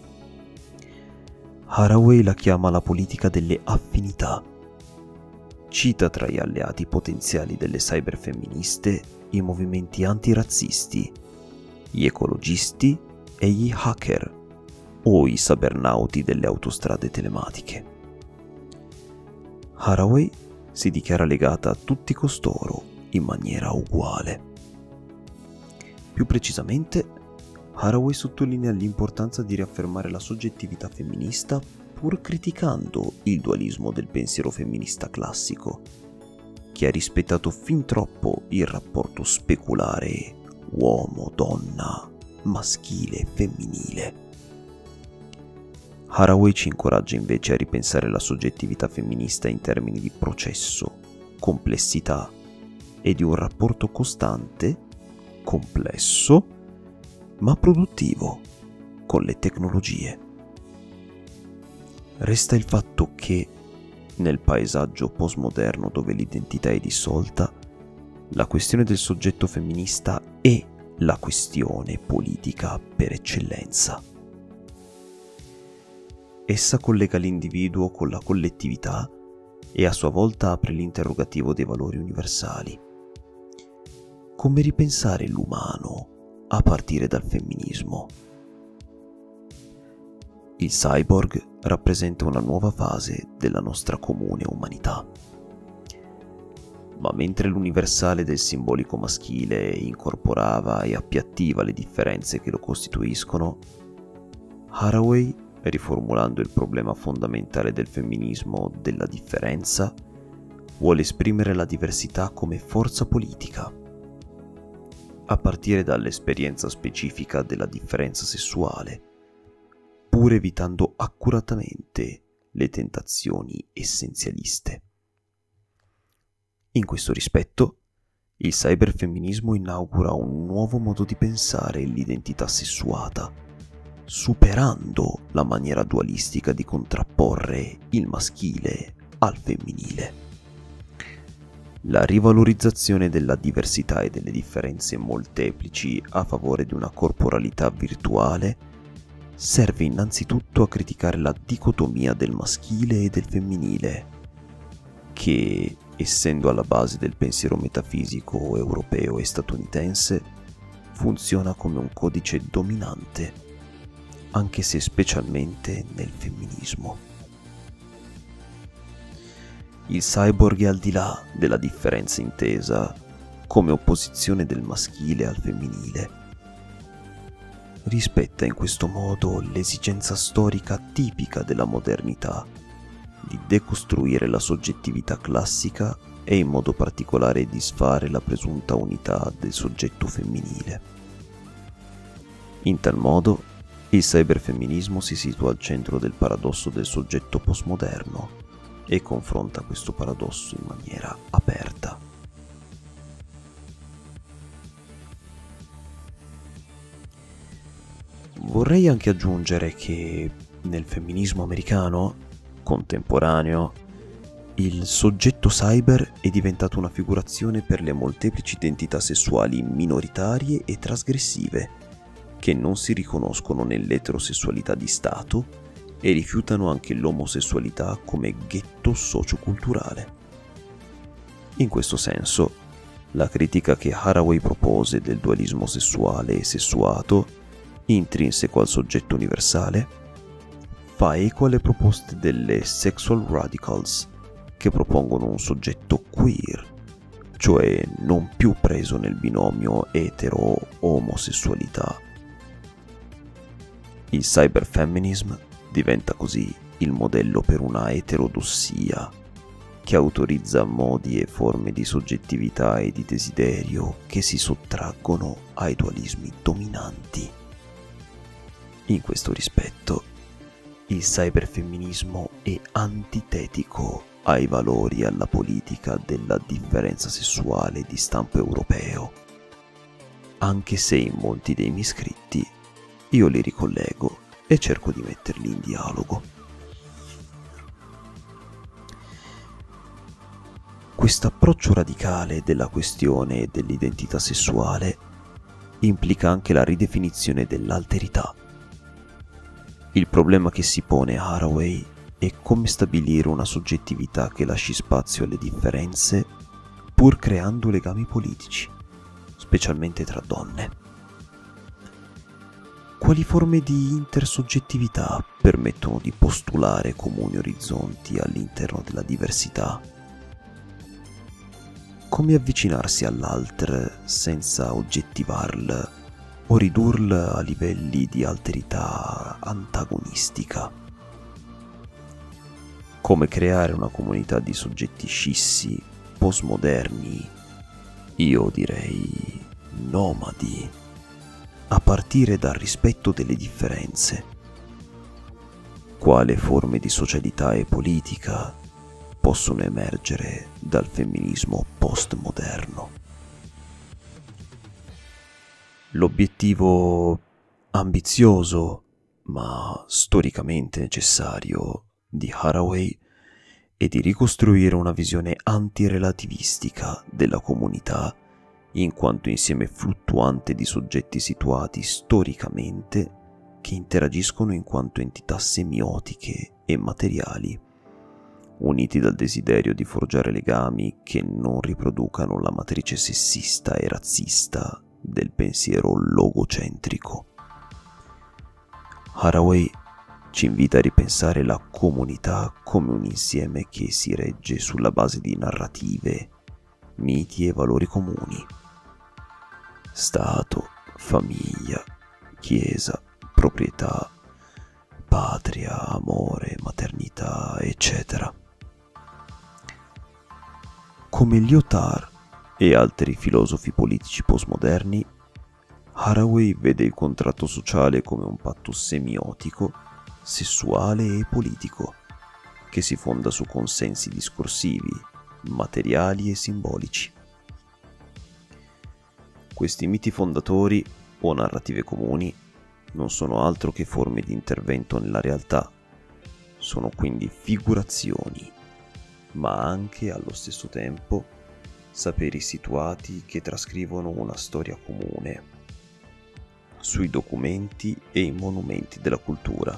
Haraway la chiama la politica delle affinità. Cita tra gli alleati potenziali delle cyberfemministe i movimenti antirazzisti, gli ecologisti e gli hacker o i cybernauti delle autostrade telematiche. Haraway si dichiara legata a tutti costoro in maniera uguale. Più precisamente, Haraway sottolinea l'importanza di riaffermare la soggettività femminista pur criticando il dualismo del pensiero femminista classico, che ha rispettato fin troppo il rapporto speculare uomo-donna, maschile-femminile. Haraway ci incoraggia invece a ripensare la soggettività femminista in termini di processo, complessità e di un rapporto costante, complesso, ma produttivo con le tecnologie. Resta il fatto che, nel paesaggio postmoderno dove l'identità è dissolta, la questione del soggetto femminista è la questione politica per eccellenza. Essa collega l'individuo con la collettività e a sua volta apre l'interrogativo dei valori universali. Come ripensare l'umano a partire dal femminismo? Il cyborg rappresenta una nuova fase della nostra comune umanità. Ma mentre l'universale del simbolico maschile incorporava e appiattiva le differenze che lo costituiscono, Haraway, riformulando il problema fondamentale del femminismo della differenza, vuole esprimere la diversità come forza politica, a partire dall'esperienza specifica della differenza sessuale, pur evitando accuratamente le tentazioni essenzialiste. In questo rispetto, il cyberfemminismo inaugura un nuovo modo di pensare l'identità sessuata, superando la maniera dualistica di contrapporre il maschile al femminile. La rivalorizzazione della diversità e delle differenze molteplici a favore di una corporalità virtuale serve innanzitutto a criticare la dicotomia del maschile e del femminile, che, essendo alla base del pensiero metafisico europeo e statunitense, funziona come un codice dominante, anche se specialmente nel femminismo. Il cyborg è al di là della differenza intesa come opposizione del maschile al femminile. Rispetta in questo modo l'esigenza storica tipica della modernità, di decostruire la soggettività classica e in modo particolare disfare la presunta unità del soggetto femminile. In tal modo, il cyberfemminismo si situa al centro del paradosso del soggetto postmoderno e confronta questo paradosso in maniera aperta. Vorrei anche aggiungere che nel femminismo americano contemporaneo il soggetto cyber è diventato una figurazione per le molteplici identità sessuali minoritarie e trasgressive che non si riconoscono nell'eterosessualità di Stato e rifiutano anche l'omosessualità come ghetto socioculturale. In questo senso, la critica che Haraway propose del dualismo sessuale e sessuato, intrinseco al soggetto universale, fa eco alle proposte delle sexual radicals, che propongono un soggetto queer, cioè non più preso nel binomio etero-omosessualità. Il cyberfeminism diventa così il modello per una eterodossia che autorizza modi e forme di soggettività e di desiderio che si sottraggono ai dualismi dominanti. In questo rispetto, il cyberfemminismo è antitetico ai valori e alla politica della differenza sessuale di stampo europeo, anche se in molti dei miei scritti io li ricollego e cerco di metterli in dialogo. Questo approccio radicale della questione dell'identità sessuale implica anche la ridefinizione dell'alterità. Il problema che si pone Haraway è come stabilire una soggettività che lasci spazio alle differenze pur creando legami politici, specialmente tra donne. Quali forme di intersoggettività permettono di postulare comuni orizzonti all'interno della diversità? Come avvicinarsi all'alter senza oggettivarla o ridurla a livelli di alterità antagonistica? Come creare una comunità di soggetti scissi, postmoderni, io direi nomadi, a partire dal rispetto delle differenze? Quale forme di socialità e politica possono emergere dal femminismo postmoderno? L'obiettivo ambizioso, ma storicamente necessario, di Haraway è di ricostruire una visione antirelativistica della comunità in quanto insieme fluttuante di soggetti situati storicamente che interagiscono in quanto entità semiotiche e materiali, uniti dal desiderio di forgiare legami che non riproducano la matrice sessista e razzista del pensiero logocentrico. Haraway ci invita a ripensare la comunità come un insieme che si regge sulla base di narrative, miti e valori comuni. Stato, famiglia, chiesa, proprietà, patria, amore, maternità, eccetera. Come Lyotard e altri filosofi politici postmoderni, Haraway vede il contratto sociale come un patto semiotico, sessuale e politico, che si fonda su consensi discorsivi, materiali e simbolici. Questi miti fondatori o narrative comuni non sono altro che forme di intervento nella realtà, sono quindi figurazioni, ma anche allo stesso tempo saperi situati che trascrivono una storia comune sui documenti e i monumenti della cultura.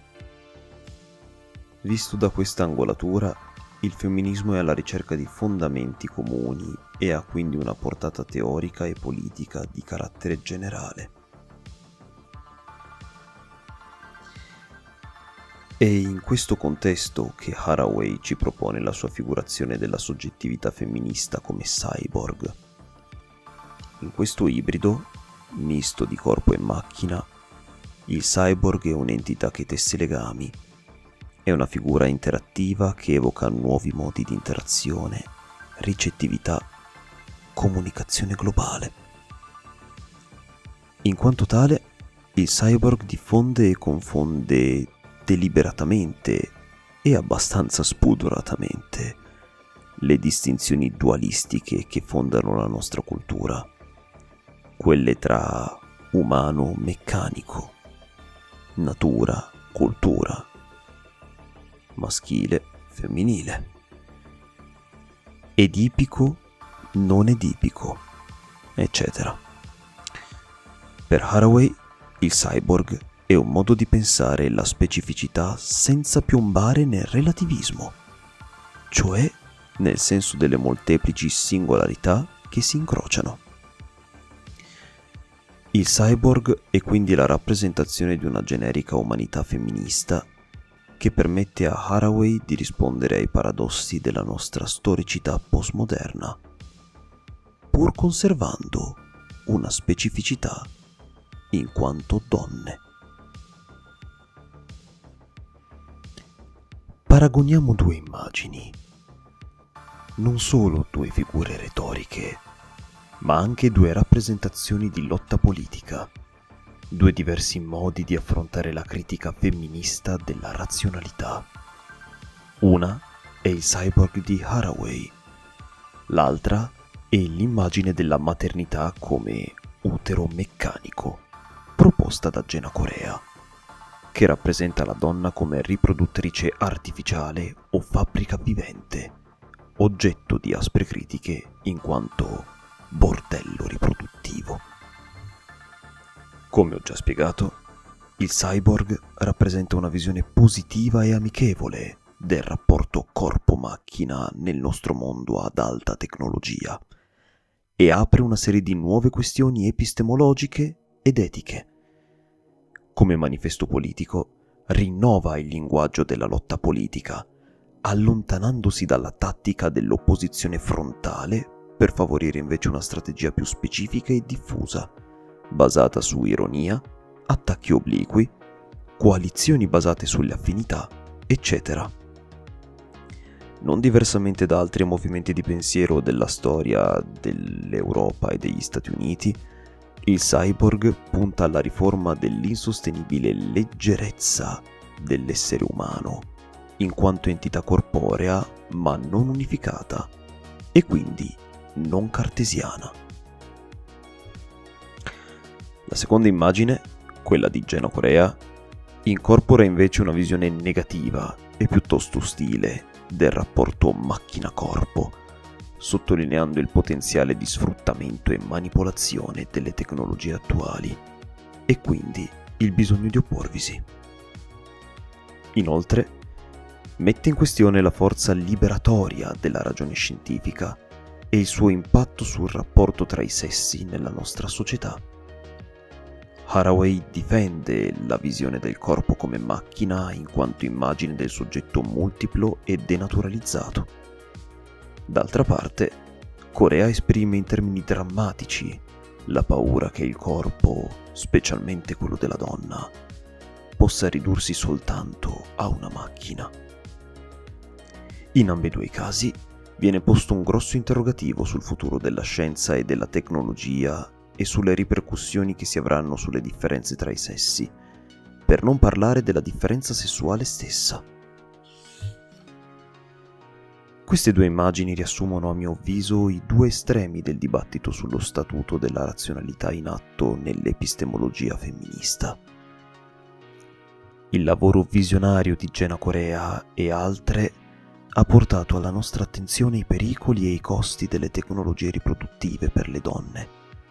Visto da questa angolatura, il femminismo è alla ricerca di fondamenti comuni e ha quindi una portata teorica e politica di carattere generale. È in questo contesto che Haraway ci propone la sua figurazione della soggettività femminista come cyborg. In questo ibrido, misto di corpo e macchina, il cyborg è un'entità che tesse legami, È una figura interattiva che evoca nuovi modi di interazione, ricettività, comunicazione globale. In quanto tale, il cyborg diffonde e confonde deliberatamente e abbastanza spudoratamente le distinzioni dualistiche che fondano la nostra cultura, quelle tra umano-meccanico, natura-cultura, maschile-femminile, edipico, non edipico, eccetera. Per Haraway, il cyborg è un modo di pensare la specificità senza piombare nel relativismo, cioè nel senso delle molteplici singolarità che si incrociano. Il cyborg è quindi la rappresentazione di una generica umanità femminista che permette a Haraway di rispondere ai paradossi della nostra storicità postmoderna, pur conservando una specificità in quanto donne. Paragoniamo due immagini, non solo due figure retoriche, ma anche due rappresentazioni di lotta politica, due diversi modi di affrontare la critica femminista della razionalità. Una è il cyborg di Haraway, l'altra è l'immagine della maternità come utero meccanico, proposta da Gena Corea, che rappresenta la donna come riproduttrice artificiale o fabbrica vivente, oggetto di aspre critiche in quanto bordello riproduttivo. Come ho già spiegato, il cyborg rappresenta una visione positiva e amichevole del rapporto corpo-macchina nel nostro mondo ad alta tecnologia e apre una serie di nuove questioni epistemologiche ed etiche. Come manifesto politico, rinnova il linguaggio della lotta politica, allontanandosi dalla tattica dell'opposizione frontale per favorire invece una strategia più specifica e diffusa, basata su ironia, attacchi obliqui, coalizioni basate sulle affinità, eccetera. Non diversamente da altri movimenti di pensiero della storia dell'Europa e degli Stati Uniti, il cyborg punta alla riforma dell'insostenibile leggerezza dell'essere umano, in quanto entità corporea ma non unificata, e quindi non cartesiana. La seconda immagine, quella di Gena Corea, incorpora invece una visione negativa e piuttosto ostile del rapporto macchina-corpo, sottolineando il potenziale di sfruttamento e manipolazione delle tecnologie attuali e quindi il bisogno di opporvisi. Inoltre, mette in questione la forza liberatoria della ragione scientifica e il suo impatto sul rapporto tra i sessi nella nostra società. Haraway difende la visione del corpo come macchina in quanto immagine del soggetto multiplo e denaturalizzato. D'altra parte, Corea esprime in termini drammatici la paura che il corpo, specialmente quello della donna, possa ridursi soltanto a una macchina. In ambedue i casi viene posto un grosso interrogativo sul futuro della scienza e della tecnologia e sulle ripercussioni che si avranno sulle differenze tra i sessi, per non parlare della differenza sessuale stessa. Queste due immagini riassumono a mio avviso i due estremi del dibattito sullo statuto della razionalità in atto nell'epistemologia femminista. Il lavoro visionario di Gena Corea e altre ha portato alla nostra attenzione i pericoli e i costi delle tecnologie riproduttive per le donne.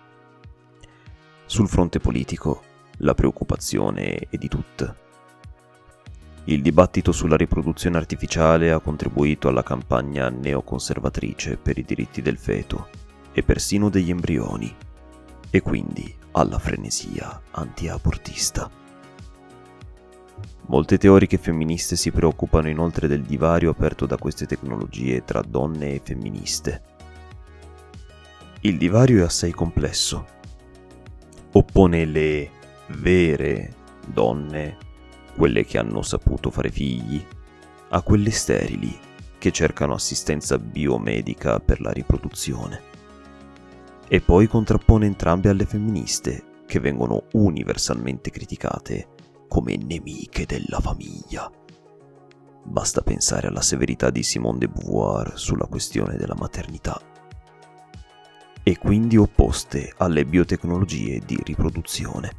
Sul fronte politico, la preoccupazione è di tutte. Il dibattito sulla riproduzione artificiale ha contribuito alla campagna neoconservatrice per i diritti del feto e persino degli embrioni, e quindi alla frenesia anti-abortista. Molte teoriche femministe si preoccupano inoltre del divario aperto da queste tecnologie tra donne e femministe. Il divario è assai complesso. Oppone le vere donne, quelle che hanno saputo fare figli, a quelle sterili che cercano assistenza biomedica per la riproduzione. E poi contrappone entrambe alle femministe, che vengono universalmente criticate come nemiche della famiglia. Basta pensare alla severità di Simone de Beauvoir sulla questione della maternità. E quindi opposte alle biotecnologie di riproduzione.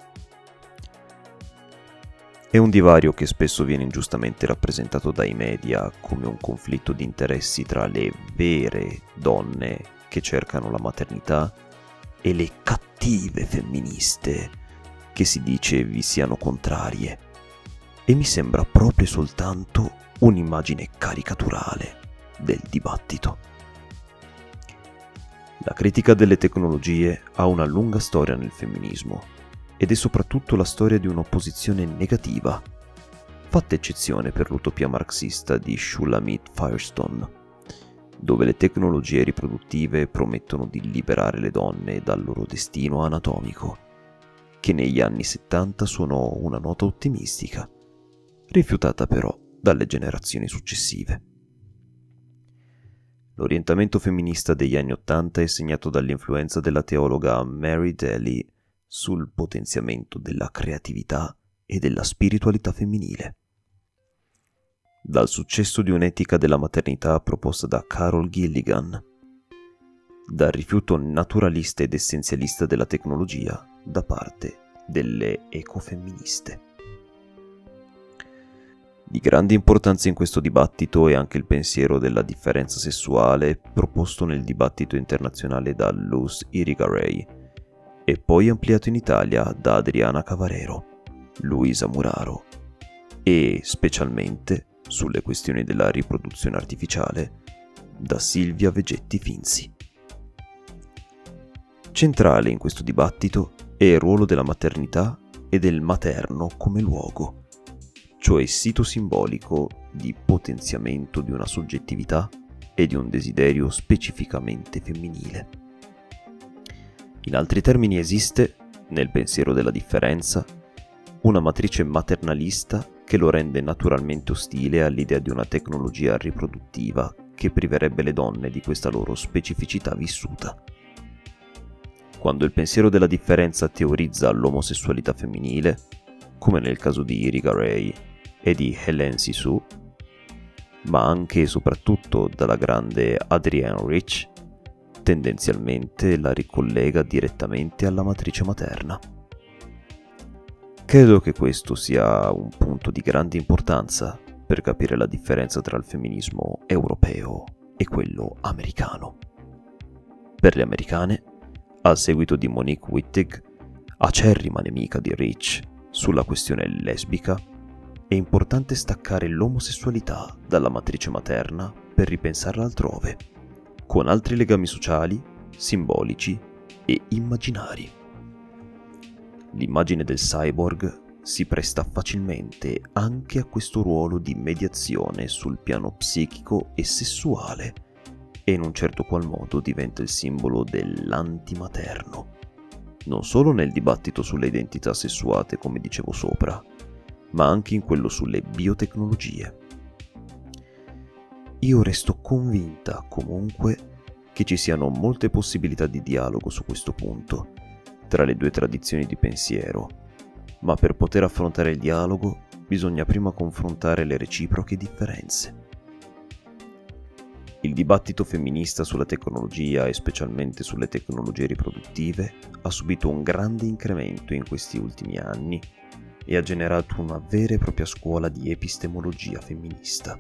È un divario che spesso viene ingiustamente rappresentato dai media come un conflitto di interessi tra le vere donne che cercano la maternità e le cattive femministe che si dice vi siano contrarie. E mi sembra proprio soltanto un'immagine caricaturale del dibattito. La critica delle tecnologie ha una lunga storia nel femminismo ed è soprattutto la storia di un'opposizione negativa, fatta eccezione per l'utopia marxista di Shulamit Firestone, dove le tecnologie riproduttive promettono di liberare le donne dal loro destino anatomico, che negli anni 70 suonò una nota ottimistica, rifiutata però dalle generazioni successive. L'orientamento femminista degli anni '80 è segnato dall'influenza della teologa Mary Daly sul potenziamento della creatività e della spiritualità femminile. Dal successo di un'etica della maternità proposta da Carol Gilligan, dal rifiuto naturalista ed essenzialista della tecnologia da parte delle ecofemministe. Di grande importanza in questo dibattito è anche il pensiero della differenza sessuale proposto nel dibattito internazionale da Luz Irigaray e poi ampliato in Italia da Adriana Cavarero, Luisa Muraro e, specialmente, sulle questioni della riproduzione artificiale, da Silvia Vegetti Finzi. Centrale in questo dibattito è il ruolo della maternità e del materno come luogo, cioè sito simbolico di potenziamento di una soggettività e di un desiderio specificamente femminile. In altri termini esiste, nel pensiero della differenza, una matrice maternalista che lo rende naturalmente ostile all'idea di una tecnologia riproduttiva che priverebbe le donne di questa loro specificità vissuta. Quando il pensiero della differenza teorizza l'omosessualità femminile, come nel caso di Irigaray e di Hélène Cixous, ma anche e soprattutto dalla grande Adrienne Rich, tendenzialmente la ricollega direttamente alla matrice materna. Credo che questo sia un punto di grande importanza per capire la differenza tra il femminismo europeo e quello americano. Per le americane, a seguito di Monique Wittig, acerrima nemica di Rich sulla questione lesbica, è importante staccare l'omosessualità dalla matrice materna per ripensarla altrove, con altri legami sociali, simbolici e immaginari. L'immagine del cyborg si presta facilmente anche a questo ruolo di mediazione sul piano psichico e sessuale e in un certo qual modo diventa il simbolo dell'antimaterno, non solo nel dibattito sulle identità sessuate come dicevo sopra, ma anche in quello sulle biotecnologie. Io resto convinta comunque che ci siano molte possibilità di dialogo su questo punto tra le due tradizioni di pensiero, ma per poter affrontare il dialogo bisogna prima confrontare le reciproche differenze. Il dibattito femminista sulla tecnologia e specialmente sulle tecnologie riproduttive ha subito un grande incremento in questi ultimi anni e ha generato una vera e propria scuola di epistemologia femminista.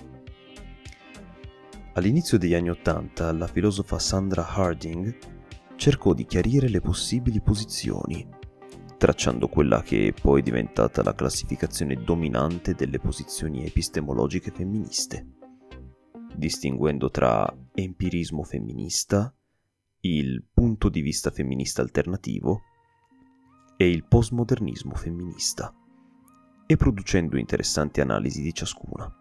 All'inizio degli anni '80 la filosofa Sandra Harding cercò di chiarire le possibili posizioni, tracciando quella che è poi diventata la classificazione dominante delle posizioni epistemologiche femministe, distinguendo tra empirismo femminista, il punto di vista femminista alternativo e il postmodernismo femminista, e producendo interessanti analisi di ciascuna.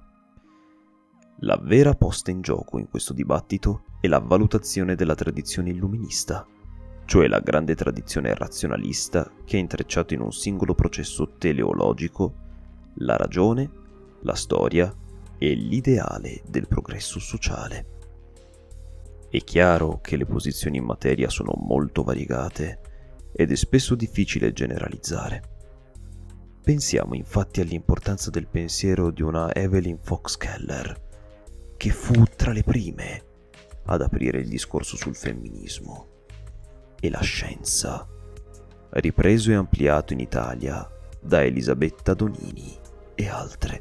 La vera posta in gioco in questo dibattito è la valutazione della tradizione illuminista, cioè la grande tradizione razionalista che ha intrecciato in un singolo processo teleologico la ragione, la storia e l'ideale del progresso sociale. È chiaro che le posizioni in materia sono molto variegate ed è spesso difficile generalizzare. Pensiamo infatti all'importanza del pensiero di una Evelyn Fox Keller, che fu tra le prime ad aprire il discorso sul femminismo e la scienza, ripreso e ampliato in Italia da Elisabetta Donini e altre.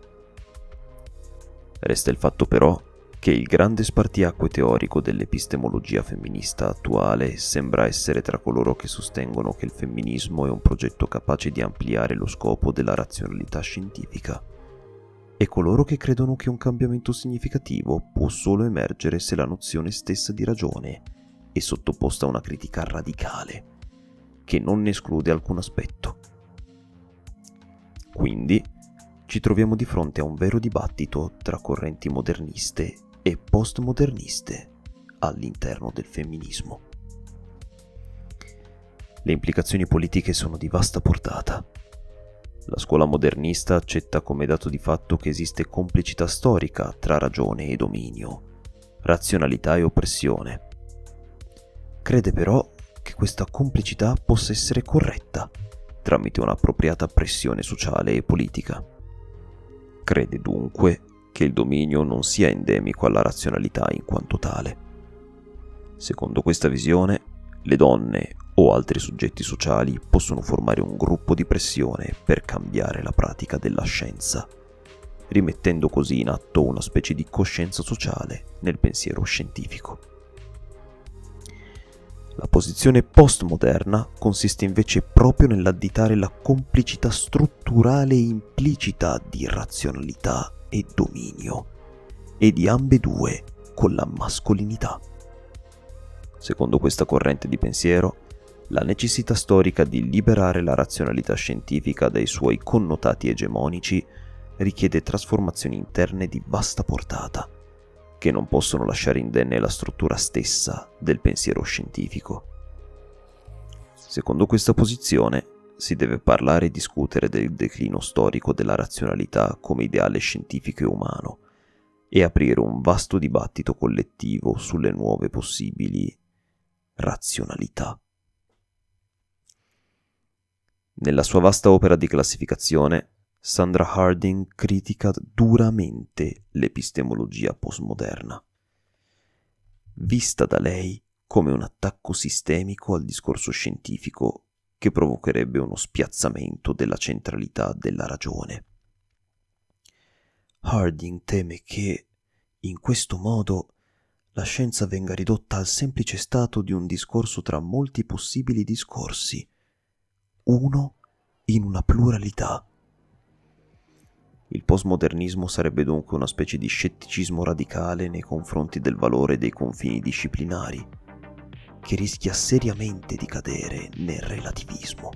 Resta il fatto però che il grande spartiacque teorico dell'epistemologia femminista attuale sembra essere tra coloro che sostengono che il femminismo è un progetto capace di ampliare lo scopo della razionalità scientifica e coloro che credono che un cambiamento significativo può solo emergere se la nozione stessa di ragione è sottoposta a una critica radicale, che non ne esclude alcun aspetto. Quindi ci troviamo di fronte a un vero dibattito tra correnti moderniste e postmoderniste all'interno del femminismo. Le implicazioni politiche sono di vasta portata. La scuola modernista accetta come dato di fatto che esiste complicità storica tra ragione e dominio, razionalità e oppressione. Crede però che questa complicità possa essere corretta tramite un'appropriata pressione sociale e politica. Crede dunque che il dominio non sia endemico alla razionalità in quanto tale. Secondo questa visione, le donne o altri soggetti sociali possono formare un gruppo di pressione per cambiare la pratica della scienza, rimettendo così in atto una specie di coscienza sociale nel pensiero scientifico. La posizione postmoderna consiste invece proprio nell'additare la complicità strutturale e implicita di razionalità e dominio, e di ambedue con la mascolinità. Secondo questa corrente di pensiero, la necessità storica di liberare la razionalità scientifica dai suoi connotati egemonici richiede trasformazioni interne di vasta portata, che non possono lasciare indenne la struttura stessa del pensiero scientifico. Secondo questa posizione, si deve parlare e discutere del declino storico della razionalità come ideale scientifico e umano e aprire un vasto dibattito collettivo sulle nuove possibili razionalità. Nella sua vasta opera di classificazione, Sandra Harding critica duramente l'epistemologia postmoderna, vista da lei come un attacco sistemico al discorso scientifico che provocherebbe uno spiazzamento della centralità della ragione. Harding teme che, in questo modo, la scienza venga ridotta al semplice stato di un discorso tra molti possibili discorsi, uno in una pluralità. Il postmodernismo sarebbe dunque una specie di scetticismo radicale nei confronti del valore dei confini disciplinari, che rischia seriamente di cadere nel relativismo.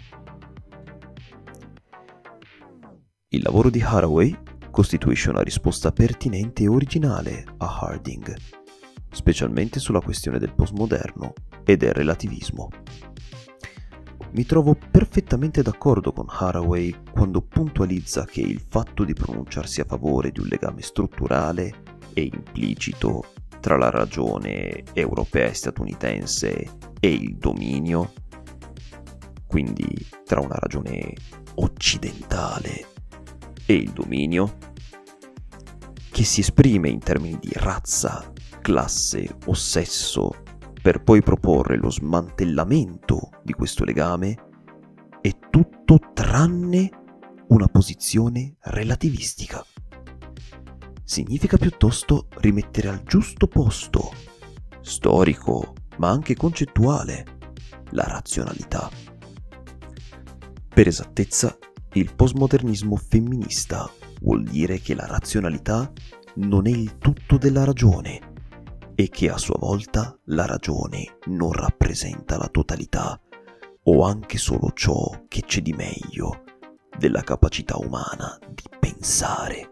Il lavoro di Haraway costituisce una risposta pertinente e originale a Harding, specialmente sulla questione del postmoderno e del relativismo. Mi trovo perfettamente d'accordo con Haraway quando puntualizza che il fatto di pronunciarsi a favore di un legame strutturale e implicito tra la ragione europea e statunitense e il dominio, quindi tra una ragione occidentale e il dominio, che si esprime in termini di razza, classe o sesso per poi proporre lo smantellamento di questo legame, è tutto tranne una posizione relativistica. Significa piuttosto rimettere al giusto posto, storico ma anche concettuale, la razionalità. Per esattezza, il postmodernismo femminista vuol dire che la razionalità non è il tutto della ragione e che a sua volta la ragione non rappresenta la totalità o anche solo ciò che c'è di meglio della capacità umana di pensare.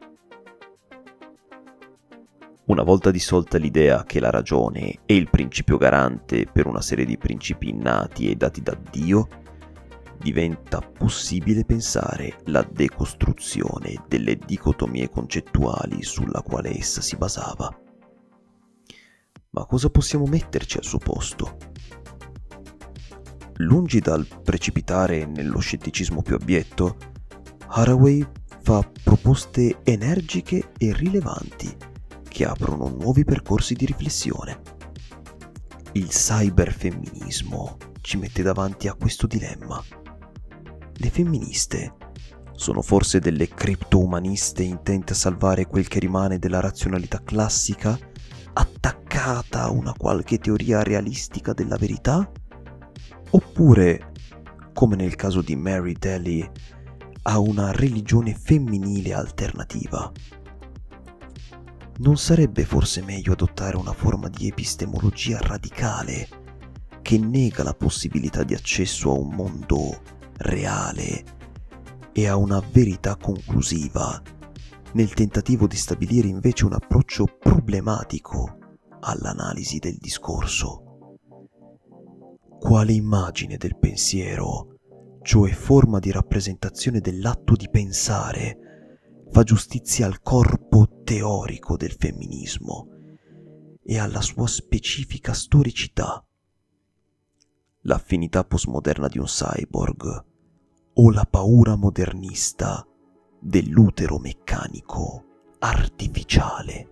Una volta dissolta l'idea che la ragione è il principio garante per una serie di principi innati e dati da Dio, diventa possibile pensare la decostruzione delle dicotomie concettuali sulla quale essa si basava. Ma cosa possiamo metterci al suo posto? Lungi dal precipitare nello scetticismo più abietto, Haraway fa proposte energiche e rilevanti che aprono nuovi percorsi di riflessione. Il cyberfemminismo ci mette davanti a questo dilemma. Le femministe sono forse delle criptoumaniste intente a salvare quel che rimane della razionalità classica, attaccata a una qualche teoria realistica della verità? Oppure, come nel caso di Mary Daly, a una religione femminile alternativa? Non sarebbe forse meglio adottare una forma di epistemologia radicale che nega la possibilità di accesso a un mondo reale e a una verità conclusiva, nel tentativo di stabilire invece un approccio problematico all'analisi del discorso? Quale immagine del pensiero, cioè forma di rappresentazione dell'atto di pensare, fa giustizia al corpo teorico del femminismo e alla sua specifica storicità? L'affinità postmoderna di un cyborg o la paura modernista dell'utero meccanico artificiale?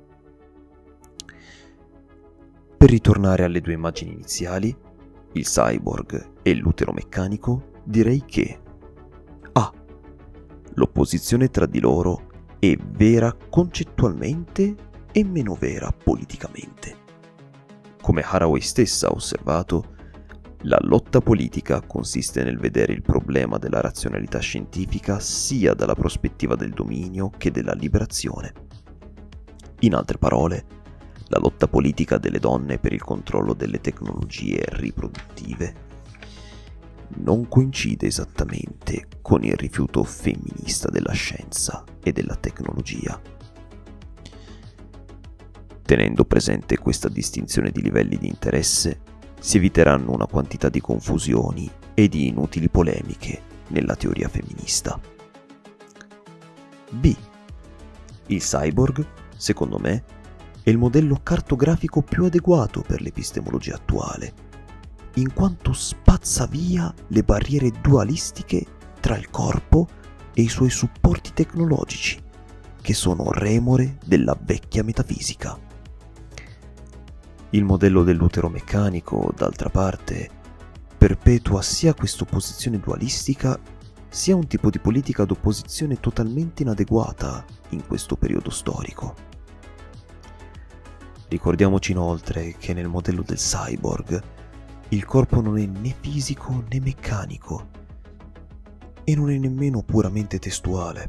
Per ritornare alle due immagini iniziali, il cyborg e l'utero meccanico, direi che A. L'opposizione tra di loro è vera concettualmente e meno vera politicamente. Come Haraway stessa ha osservato, la lotta politica consiste nel vedere il problema della razionalità scientifica sia dalla prospettiva del dominio che della liberazione. In altre parole, la lotta politica delle donne per il controllo delle tecnologie riproduttive non coincide esattamente con il rifiuto femminista della scienza e della tecnologia. Tenendo presente questa distinzione di livelli di interesse, si eviteranno una quantità di confusioni e di inutili polemiche nella teoria femminista. B. Il cyborg, secondo me, è il modello cartografico più adeguato per l'epistemologia attuale, in quanto spazza via le barriere dualistiche tra il corpo e i suoi supporti tecnologici, che sono remore della vecchia metafisica. Il modello dell'utero meccanico, d'altra parte, perpetua sia questa opposizione dualistica, sia un tipo di politica d'opposizione totalmente inadeguata in questo periodo storico. Ricordiamoci inoltre che nel modello del cyborg il corpo non è né fisico né meccanico e non è nemmeno puramente testuale.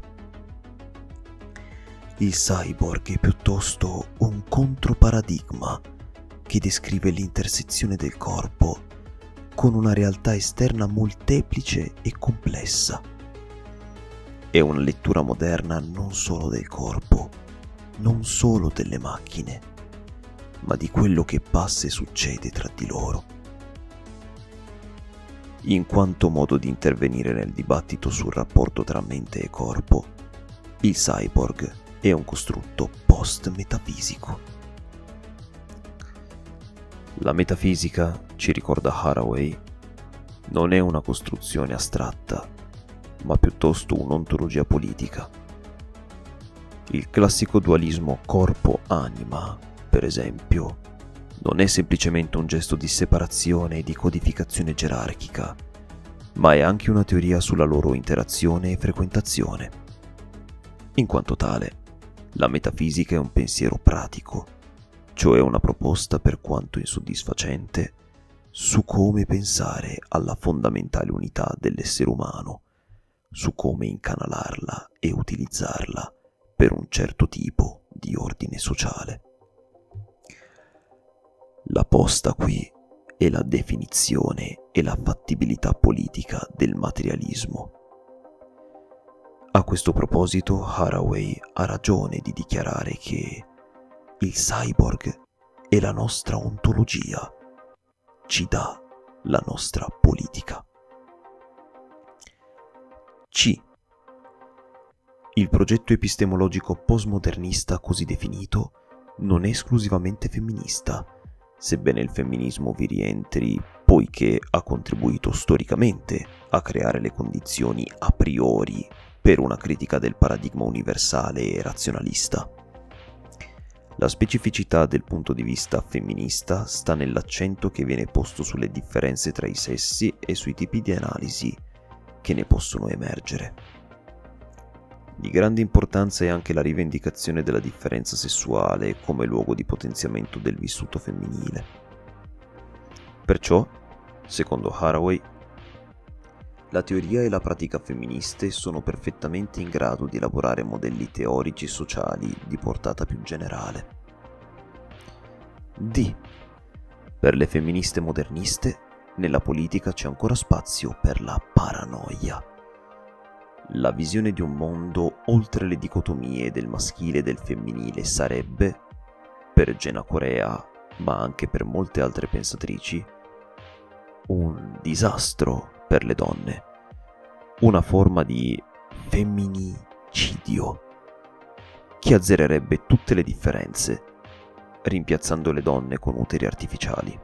Il cyborg è piuttosto un controparadigma che descrive l'intersezione del corpo con una realtà esterna molteplice e complessa. È una lettura moderna non solo del corpo, non solo delle macchine, ma di quello che passa e succede tra di loro. In quanto modo di intervenire nel dibattito sul rapporto tra mente e corpo, il cyborg è un costrutto post-metafisico. La metafisica, ci ricorda Haraway, non è una costruzione astratta, ma piuttosto un'ontologia politica. Il classico dualismo corpo-anima, per esempio, non è semplicemente un gesto di separazione e di codificazione gerarchica, ma è anche una teoria sulla loro interazione e frequentazione. In quanto tale, la metafisica è un pensiero pratico, cioè una proposta, per quanto insoddisfacente, su come pensare alla fondamentale unità dell'essere umano, su come incanalarla e utilizzarla per un certo tipo di ordine sociale. La posta qui è la definizione e la fattibilità politica del materialismo. A questo proposito, Haraway ha ragione di dichiarare che il cyborg è la nostra ontologia, ci dà la nostra politica. C. Il progetto epistemologico postmodernista così definito non è esclusivamente femminista, sebbene il femminismo vi rientri poiché ha contribuito storicamente a creare le condizioni a priori per una critica del paradigma universale e razionalista. La specificità del punto di vista femminista sta nell'accento che viene posto sulle differenze tra i sessi e sui tipi di analisi che ne possono emergere. Di grande importanza è anche la rivendicazione della differenza sessuale come luogo di potenziamento del vissuto femminile. Perciò, secondo Haraway, la teoria e la pratica femministe sono perfettamente in grado di elaborare modelli teorici e sociali di portata più generale. D. Per le femministe moderniste, nella politica c'è ancora spazio per la paranoia. La visione di un mondo oltre le dicotomie del maschile e del femminile sarebbe, per Gena Corea, ma anche per molte altre pensatrici, un disastro per le donne, una forma di femminicidio che azzererebbe tutte le differenze, rimpiazzando le donne con uteri artificiali.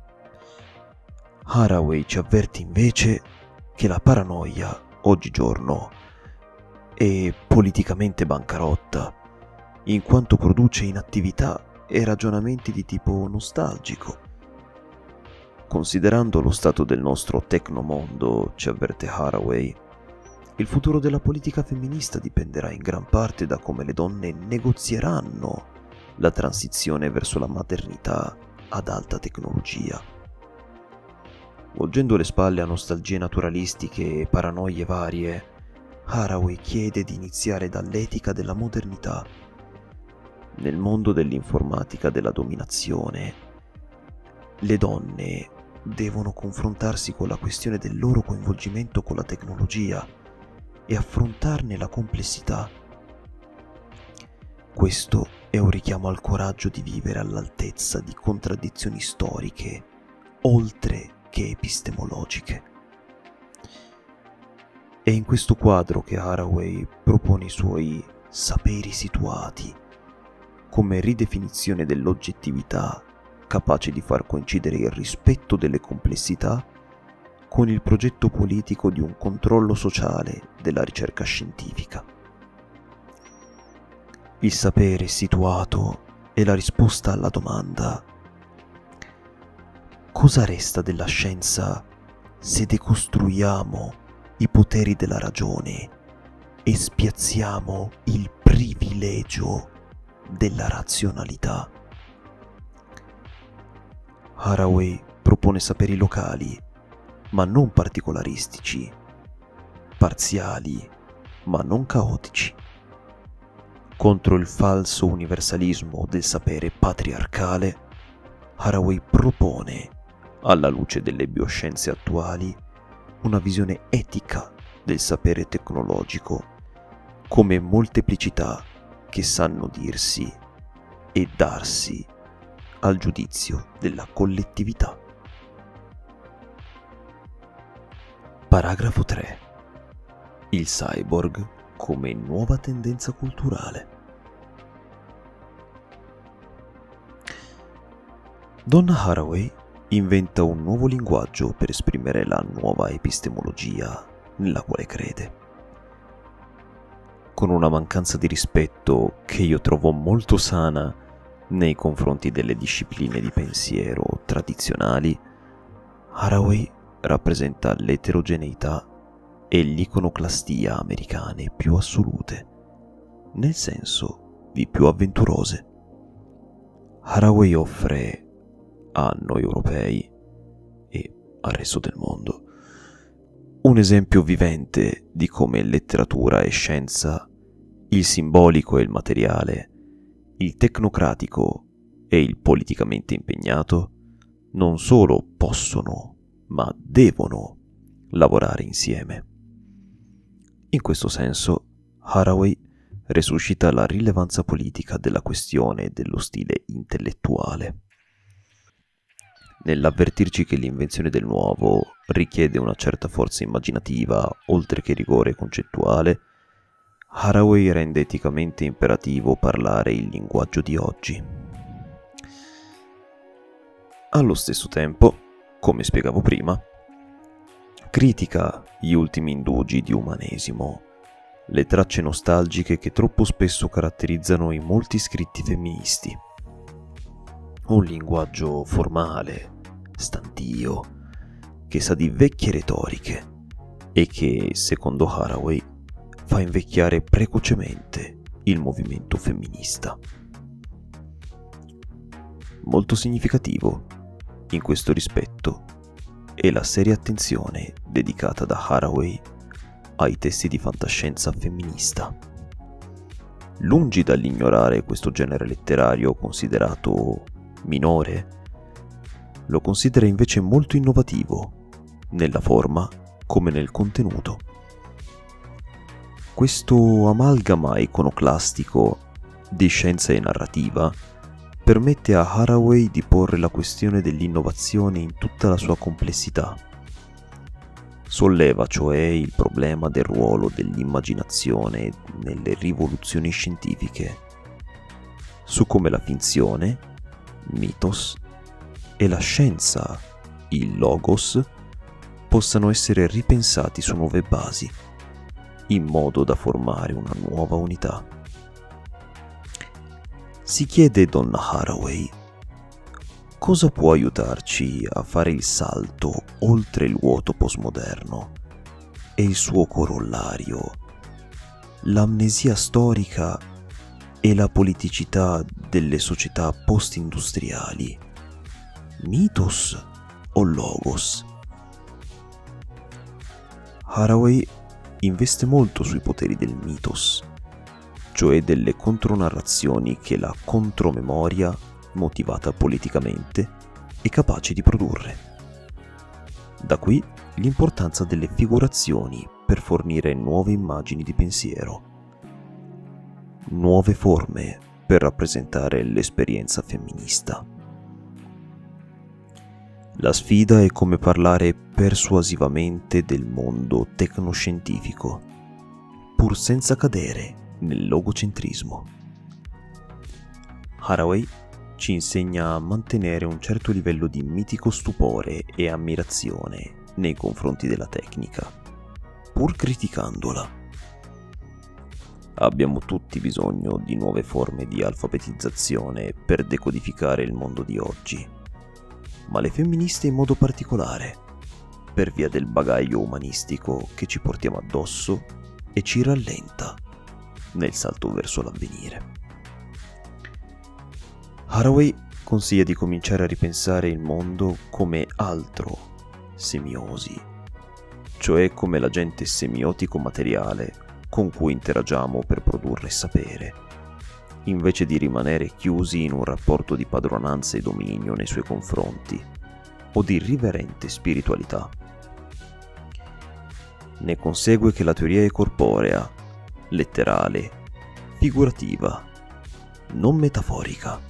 Haraway ci avverte invece che la paranoia oggigiorno è politicamente bancarotta, in quanto produce inattività e ragionamenti di tipo nostalgico. Considerando lo stato del nostro tecnomondo, ci avverte Haraway, il futuro della politica femminista dipenderà in gran parte da come le donne negozieranno la transizione verso la maternità ad alta tecnologia. Volgendo le spalle a nostalgie naturalistiche e paranoie varie, Haraway chiede di iniziare dall'etica della modernità. Nel mondo dell'informatica della dominazione, le donne devono confrontarsi con la questione del loro coinvolgimento con la tecnologia e affrontarne la complessità. Questo è un richiamo al coraggio di vivere all'altezza di contraddizioni storiche, oltre che epistemologiche. È in questo quadro che Haraway propone i suoi saperi situati come ridefinizione dell'oggettività capace di far coincidere il rispetto delle complessità con il progetto politico di un controllo sociale della ricerca scientifica. Il sapere situato è la risposta alla domanda: cosa resta della scienza se decostruiamo i poteri della ragione e spiazziamo il privilegio della razionalità? Haraway propone saperi locali, ma non particolaristici, parziali, ma non caotici. Contro il falso universalismo del sapere patriarcale, Haraway propone, alla luce delle bioscienze attuali, una visione etica del sapere tecnologico come molteplicità che sanno dirsi e darsi al giudizio della collettività. Paragrafo 3. Il cyborg come nuova tendenza culturale. Donna Haraway inventa un nuovo linguaggio per esprimere la nuova epistemologia nella quale crede. Con una mancanza di rispetto che io trovo molto sana nei confronti delle discipline di pensiero tradizionali, Haraway rappresenta l'eterogeneità e l'iconoclastia americane più assolute, nel senso di più avventurose. Haraway offre a noi europei e al resto del mondo un esempio vivente di come letteratura e scienza, il simbolico e il materiale, il tecnocratico e il politicamente impegnato non solo possono, ma devono lavorare insieme. In questo senso, Haraway resuscita la rilevanza politica della questione dello stile intellettuale. Nell'avvertirci che l'invenzione del nuovo richiede una certa forza immaginativa oltre che rigore concettuale, Haraway rende eticamente imperativo parlare il linguaggio di oggi. Allo stesso tempo, come spiegavo prima, critica gli ultimi indugi di umanesimo, le tracce nostalgiche che troppo spesso caratterizzano i molti scritti femministi. Un linguaggio formale, stantio, che sa di vecchie retoriche e che, secondo Haraway, fa invecchiare precocemente il movimento femminista. Molto significativo, in questo rispetto, è la seria attenzione dedicata da Haraway ai testi di fantascienza femminista. Lungi dall'ignorare questo genere letterario considerato minore, lo considera invece molto innovativo, nella forma come nel contenuto. Questo amalgama iconoclastico di scienza e narrativa permette a Haraway di porre la questione dell'innovazione in tutta la sua complessità. Solleva cioè il problema del ruolo dell'immaginazione nelle rivoluzioni scientifiche, su come la finzione, mythos, e la scienza, il logos, possano essere ripensati su nuove basi, in modo da formare una nuova unità. Si chiede donna Haraway: cosa può aiutarci a fare il salto oltre il vuoto postmoderno e il suo corollario, l'amnesia storica e la politicità delle società post-industriali? Mythos o logos? Haraway investe molto sui poteri del mythos, cioè delle contronarrazioni che la contromemoria, motivata politicamente, è capace di produrre. Da qui l'importanza delle figurazioni per fornire nuove immagini di pensiero, nuove forme per rappresentare l'esperienza femminista. La sfida è come parlare persuasivamente del mondo tecnoscientifico, pur senza cadere nel logocentrismo. Haraway ci insegna a mantenere un certo livello di mitico stupore e ammirazione nei confronti della tecnica, pur criticandola. Abbiamo tutti bisogno di nuove forme di alfabetizzazione per decodificare il mondo di oggi, ma le femministe in modo particolare, per via del bagaglio umanistico che ci portiamo addosso e ci rallenta nel salto verso l'avvenire. Haraway consiglia di cominciare a ripensare il mondo come altro semiosi, cioè come l'agente semiotico-materiale con cui interagiamo per produrre sapere, invece di rimanere chiusi in un rapporto di padronanza e dominio nei suoi confronti o di irriverente spiritualità. Ne consegue che la teoria è corporea, letterale, figurativa, non metaforica.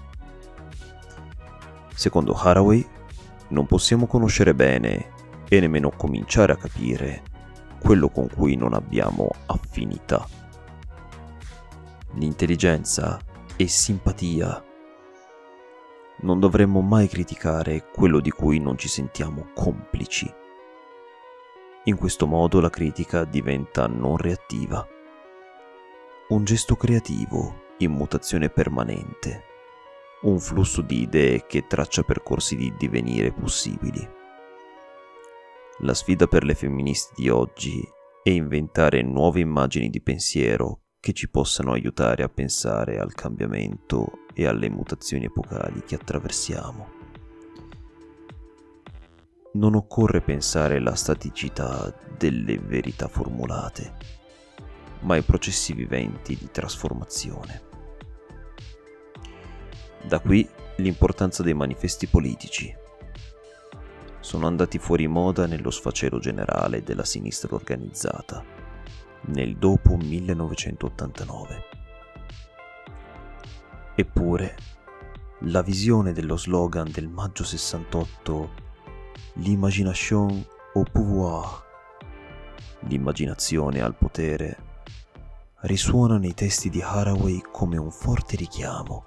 Secondo Haraway, non possiamo conoscere bene e nemmeno cominciare a capire quello con cui non abbiamo affinità. L'intelligenza e simpatia. Non dovremmo mai criticare quello di cui non ci sentiamo complici. In questo modo la critica diventa non reattiva, un gesto creativo in mutazione permanente, un flusso di idee che traccia percorsi di divenire possibili. La sfida per le femministe di oggi è inventare nuove immagini di pensiero che ci possano aiutare a pensare al cambiamento e alle mutazioni epocali che attraversiamo. Non occorre pensare la staticità delle verità formulate, ma ai processi viventi di trasformazione. Da qui l'importanza dei manifesti politici. Sono andati fuori moda nello sfacelo generale della sinistra organizzata, nel dopo 1989. Eppure, la visione dello slogan del maggio 68, l'imagination au pouvoir, l'immaginazione al potere, risuona nei testi di Haraway come un forte richiamo.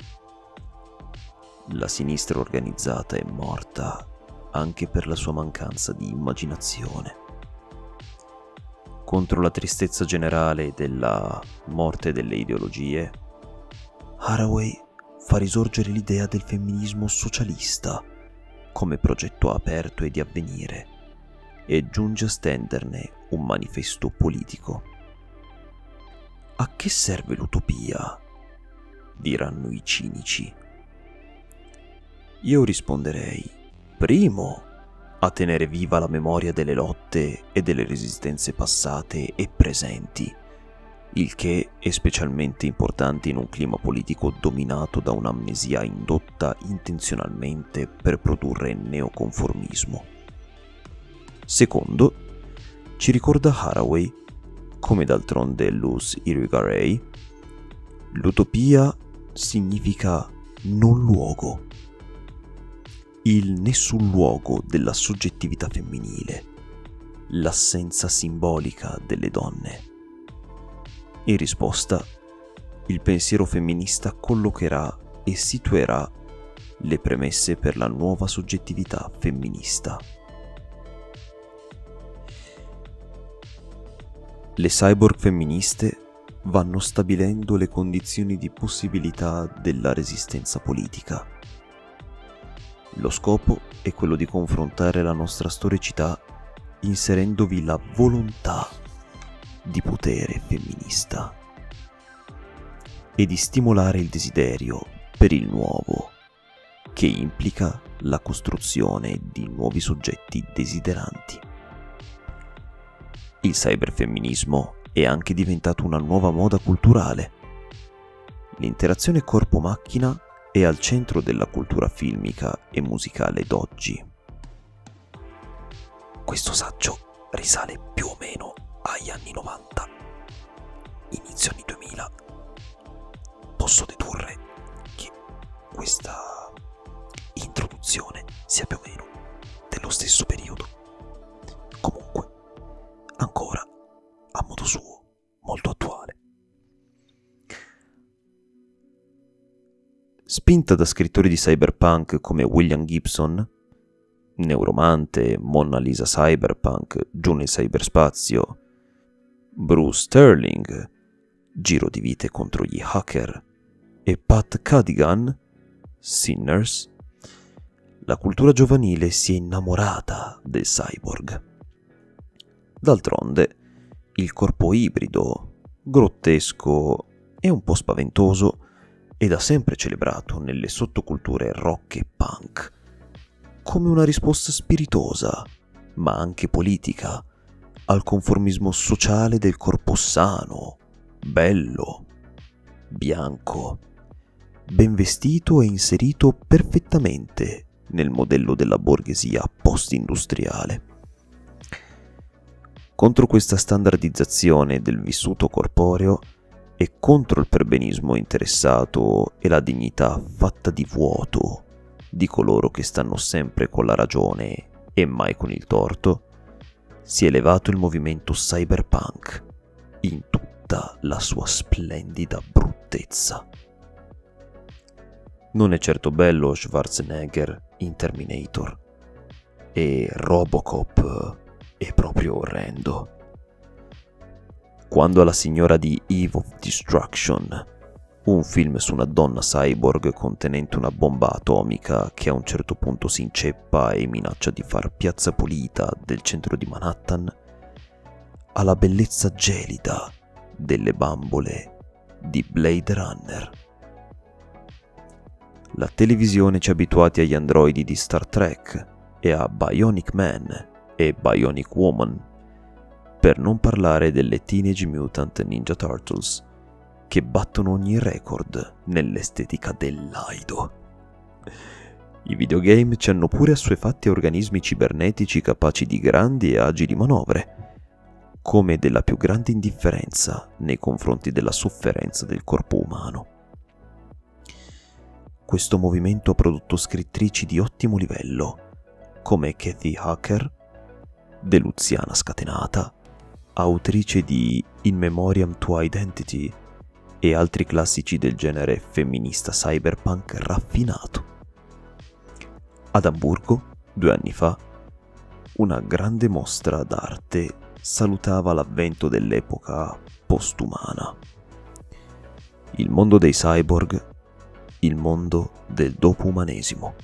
La sinistra organizzata è morta anche per la sua mancanza di immaginazione. Contro la tristezza generale della morte delle ideologie, Haraway fa risorgere l'idea del femminismo socialista come progetto aperto e di avvenire e giunge a stenderne un manifesto politico. A che serve l'utopia? Diranno i cinici. Io risponderei, primo, a tenere viva la memoria delle lotte e delle resistenze passate e presenti, il che è specialmente importante in un clima politico dominato da un'amnesia indotta intenzionalmente per produrre neoconformismo. Secondo, ci ricorda Haraway, come d'altronde Luce Irigaray, l'utopia significa non luogo, il nessun luogo della soggettività femminile, l'assenza simbolica delle donne. In risposta, il pensiero femminista collocherà e situerà le premesse per la nuova soggettività femminista. Le cyborg femministe vanno stabilendo le condizioni di possibilità della resistenza politica. Lo scopo è quello di confrontare la nostra storicità inserendovi la volontà di potere femminista e di stimolare il desiderio per il nuovo, che implica la costruzione di nuovi soggetti desideranti. Il cyberfemminismo è anche diventato una nuova moda culturale. L'interazione corpo-macchina è al centro della cultura filmica e musicale d'oggi. Questo saggio risale più o meno agli anni 90, inizio anni 2000. Posso dedurre che questa introduzione sia più o meno dello stesso periodo. Comunque, ancora, a modo suo, molto attuale. Spinta da scrittori di cyberpunk come William Gibson, Neuromante, Mona Lisa Cyberpunk, Giù nel cyberspazio, Bruce Sterling, Giro di vite contro gli hacker, e Pat Cadigan, Sinners, la cultura giovanile si è innamorata del cyborg. D'altronde, il corpo ibrido, grottesco e un po' spaventoso, è da sempre celebrato nelle sottoculture rock e punk come una risposta spiritosa, ma anche politica, al conformismo sociale del corpo sano, bello, bianco, ben vestito e inserito perfettamente nel modello della borghesia post-industriale. Contro questa standardizzazione del vissuto corporeo e contro il perbenismo interessato e la dignità fatta di vuoto di coloro che stanno sempre con la ragione e mai con il torto, si è elevato il movimento cyberpunk in tutta la sua splendida bruttezza. Non è certo bello Schwarzenegger in Terminator, e Robocop è proprio orrendo. Quando alla signora di Eve of Destruction, un film su una donna cyborg contenente una bomba atomica che a un certo punto si inceppa e minaccia di far piazza pulita del centro di Manhattan, alla bellezza gelida delle bambole di Blade Runner. La televisione ci ha abituati agli androidi di Star Trek e a Bionic Man e Bionic Woman, per non parlare delle Teenage Mutant Ninja Turtles, che battono ogni record nell'estetica dell'aido. I videogame ci hanno pure assuefatti a organismi cibernetici capaci di grandi e agili manovre, come della più grande indifferenza nei confronti della sofferenza del corpo umano. questo movimento ha prodotto scrittrici di ottimo livello, come Cathy Hacker, Deluziana Scatenata, autrice di In Memoriam to Identity e altri classici del genere femminista cyberpunk raffinato. Ad Amburgo, 2 anni fa, una grande mostra d'arte salutava l'avvento dell'epoca postumana. Il mondo dei cyborg, il mondo del dopoumanesimo.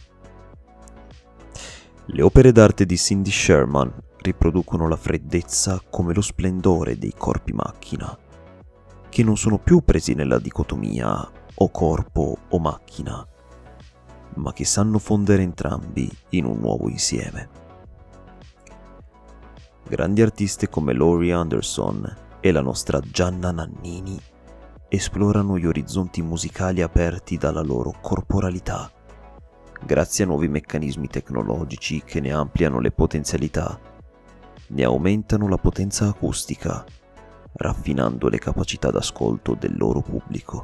Le opere d'arte di Cindy Sherman riproducono la freddezza come lo splendore dei corpi macchina, che non sono più presi nella dicotomia o corpo o macchina, ma che sanno fondere entrambi in un nuovo insieme. Grandi artiste come Laurie Anderson e la nostra Gianna Nannini esplorano gli orizzonti musicali aperti dalla loro corporalità, grazie a nuovi meccanismi tecnologici che ne ampliano le potenzialità, ne aumentano la potenza acustica, raffinando le capacità d'ascolto del loro pubblico.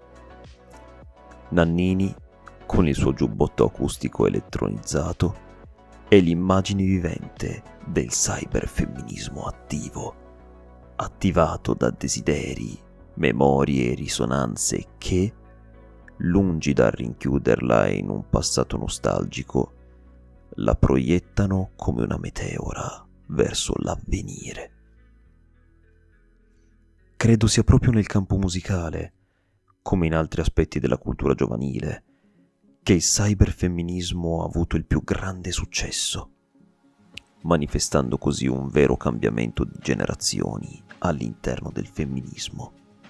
Nannini, con il suo giubbotto acustico elettronizzato, è l'immagine vivente del cyberfemminismo attivo, attivato da desideri, memorie e risonanze che, lungi dal rinchiuderla in un passato nostalgico, la proiettano come una meteora verso l'avvenire. Credo sia proprio nel campo musicale, come in altri aspetti della cultura giovanile, che il cyberfemminismo ha avuto il più grande successo, manifestando così un vero cambiamento di generazioni all'interno del femminismo.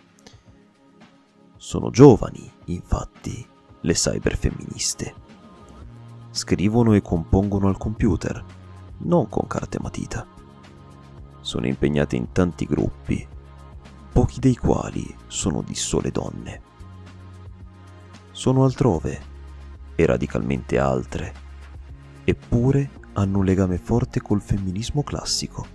Sono giovani, infatti, le cyberfemministe. Scrivono e compongono al computer, non con carta e matita. Sono impegnate in tanti gruppi, pochi dei quali sono di sole donne. Sono altrove e radicalmente altre, eppure hanno un legame forte col femminismo classico.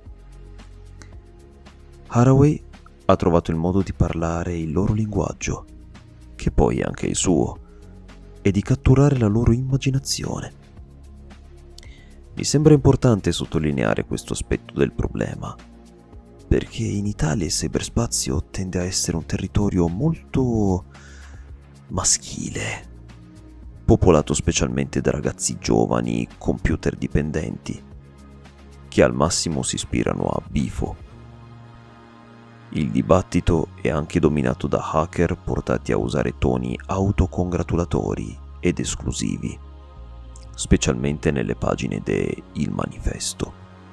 Haraway ha trovato il modo di parlare il loro linguaggio, che poi è anche il suo, e di catturare la loro immaginazione. Mi sembra importante sottolineare questo aspetto del problema, perché in Italia il cyberspazio tende a essere un territorio molto maschile, popolato specialmente da ragazzi giovani, computer dipendenti, che al massimo si ispirano a Bifo. Il dibattito è anche dominato da hacker portati a usare toni autocongratulatori ed esclusivi, specialmente nelle pagine de Il Manifesto.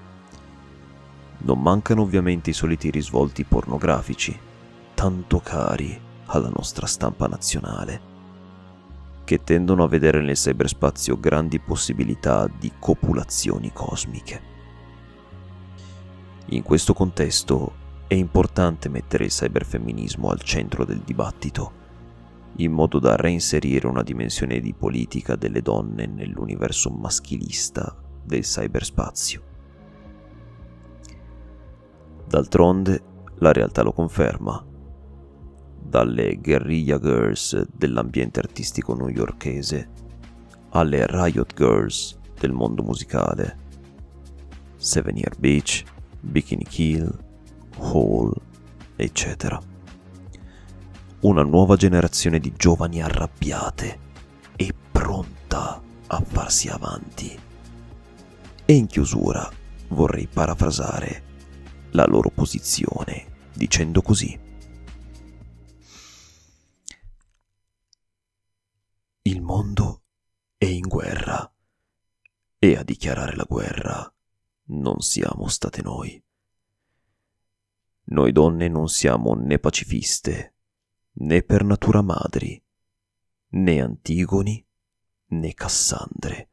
Non mancano ovviamente i soliti risvolti pornografici, tanto cari alla nostra stampa nazionale, che tendono a vedere nel cyberspazio grandi possibilità di copulazioni cosmiche. In questo contesto è importante mettere il cyberfemminismo al centro del dibattito, in modo da reinserire una dimensione di politica delle donne nell'universo maschilista del cyberspazio. D'altronde, la realtà lo conferma. Dalle guerrilla girls dell'ambiente artistico newyorkese alle riot girls del mondo musicale, Seven Year Beach, Bikini Kill, Hall, eccetera. Una nuova generazione di giovani arrabbiate e pronta a farsi avanti. E in chiusura vorrei parafrasare la loro posizione dicendo così: il mondo è in guerra e a dichiarare la guerra non siamo state noi. Noi donne non siamo né pacifiste, né per natura madri, né Antigoni, né Cassandre.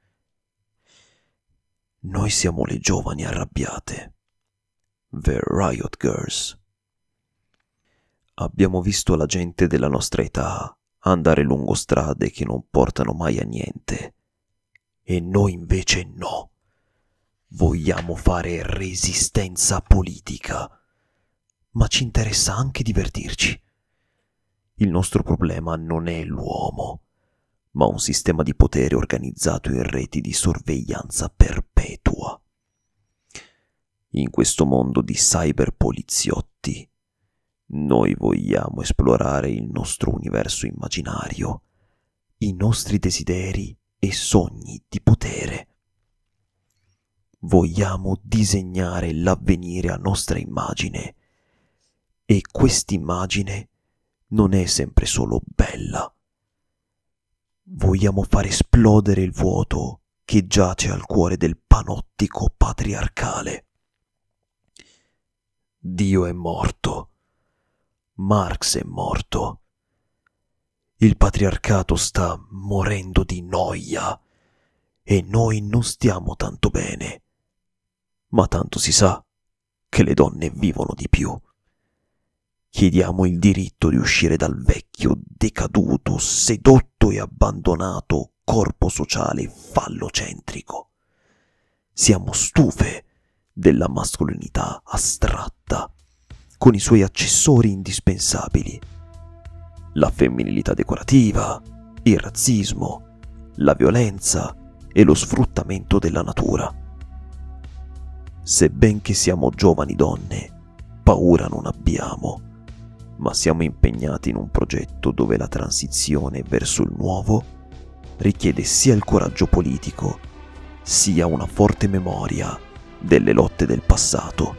Noi siamo le giovani arrabbiate, the Riot Girls. Abbiamo visto la gente della nostra età andare lungo strade che non portano mai a niente, e noi invece no. Vogliamo fare resistenza politica, ma ci interessa anche divertirci. Il nostro problema non è l'uomo, ma un sistema di potere organizzato in reti di sorveglianza perpetua. In questo mondo di cyberpoliziotti, noi vogliamo esplorare il nostro universo immaginario, i nostri desideri e sogni di potere. Vogliamo disegnare l'avvenire a nostra immagine, e quest'immagine non è sempre solo bella. Vogliamo far esplodere il vuoto che giace al cuore del panottico patriarcale. Dio è morto. Marx è morto. Il patriarcato sta morendo di noia e noi non stiamo tanto bene. Ma tanto si sa che le donne vivono di più. Chiediamo il diritto di uscire dal vecchio, decaduto, sedotto e abbandonato corpo sociale fallocentrico. Siamo stufe della mascolinità astratta, con i suoi accessori indispensabili. La femminilità decorativa, il razzismo, la violenza e lo sfruttamento della natura. Sebbenché siamo giovani donne, paura non abbiamo, ma siamo impegnati in un progetto dove la transizione verso il nuovo richiede sia il coraggio politico, sia una forte memoria delle lotte del passato.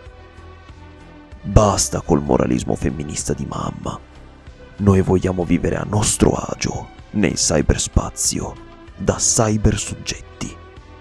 Basta col moralismo femminista di mamma. Noi vogliamo vivere a nostro agio nel cyberspazio, da cybersoggetti.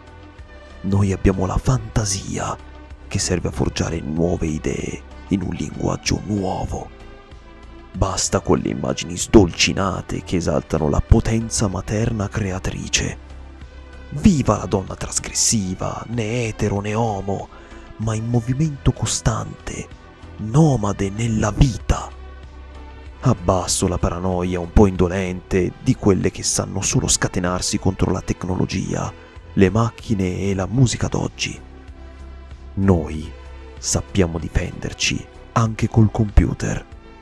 Noi abbiamo la fantasia che serve a forgiare nuove idee in un linguaggio nuovo. Basta con le immagini sdolcinate che esaltano la potenza materna creatrice. Viva la donna trasgressiva, né etero né homo, ma in movimento costante, nomade nella vita. Abbasso la paranoia un po' indolente di quelle che sanno solo scatenarsi contro la tecnologia, le macchine e la musica d'oggi. Noi sappiamo difenderci anche col computer.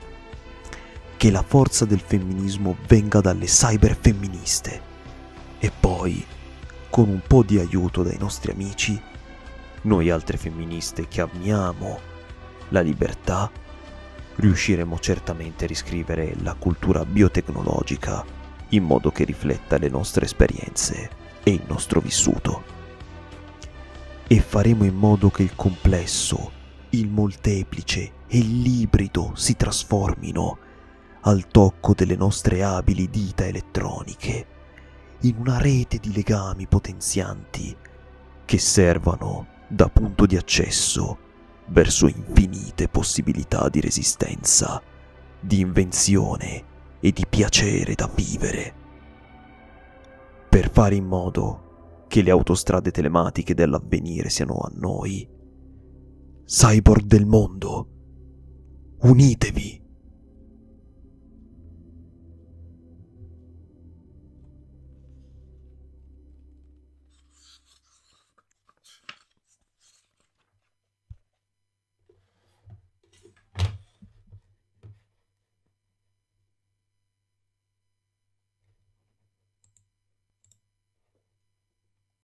Che la forza del femminismo venga dalle cyberfemministe e poi, con un po' di aiuto dai nostri amici, noi altre femministe che amiamo la libertà, riusciremo certamente a riscrivere la cultura biotecnologica in modo che rifletta le nostre esperienze e il nostro vissuto. E faremo in modo che il complesso, il molteplice e l'ibrido si trasformino al tocco delle nostre abili dita elettroniche, in una rete di legami potenzianti che servano da punto di accesso verso infinite possibilità di resistenza, di invenzione e di piacere da vivere. Per fare in modo che le autostrade telematiche dell'avvenire siano a noi. Cyborg del mondo, unitevi!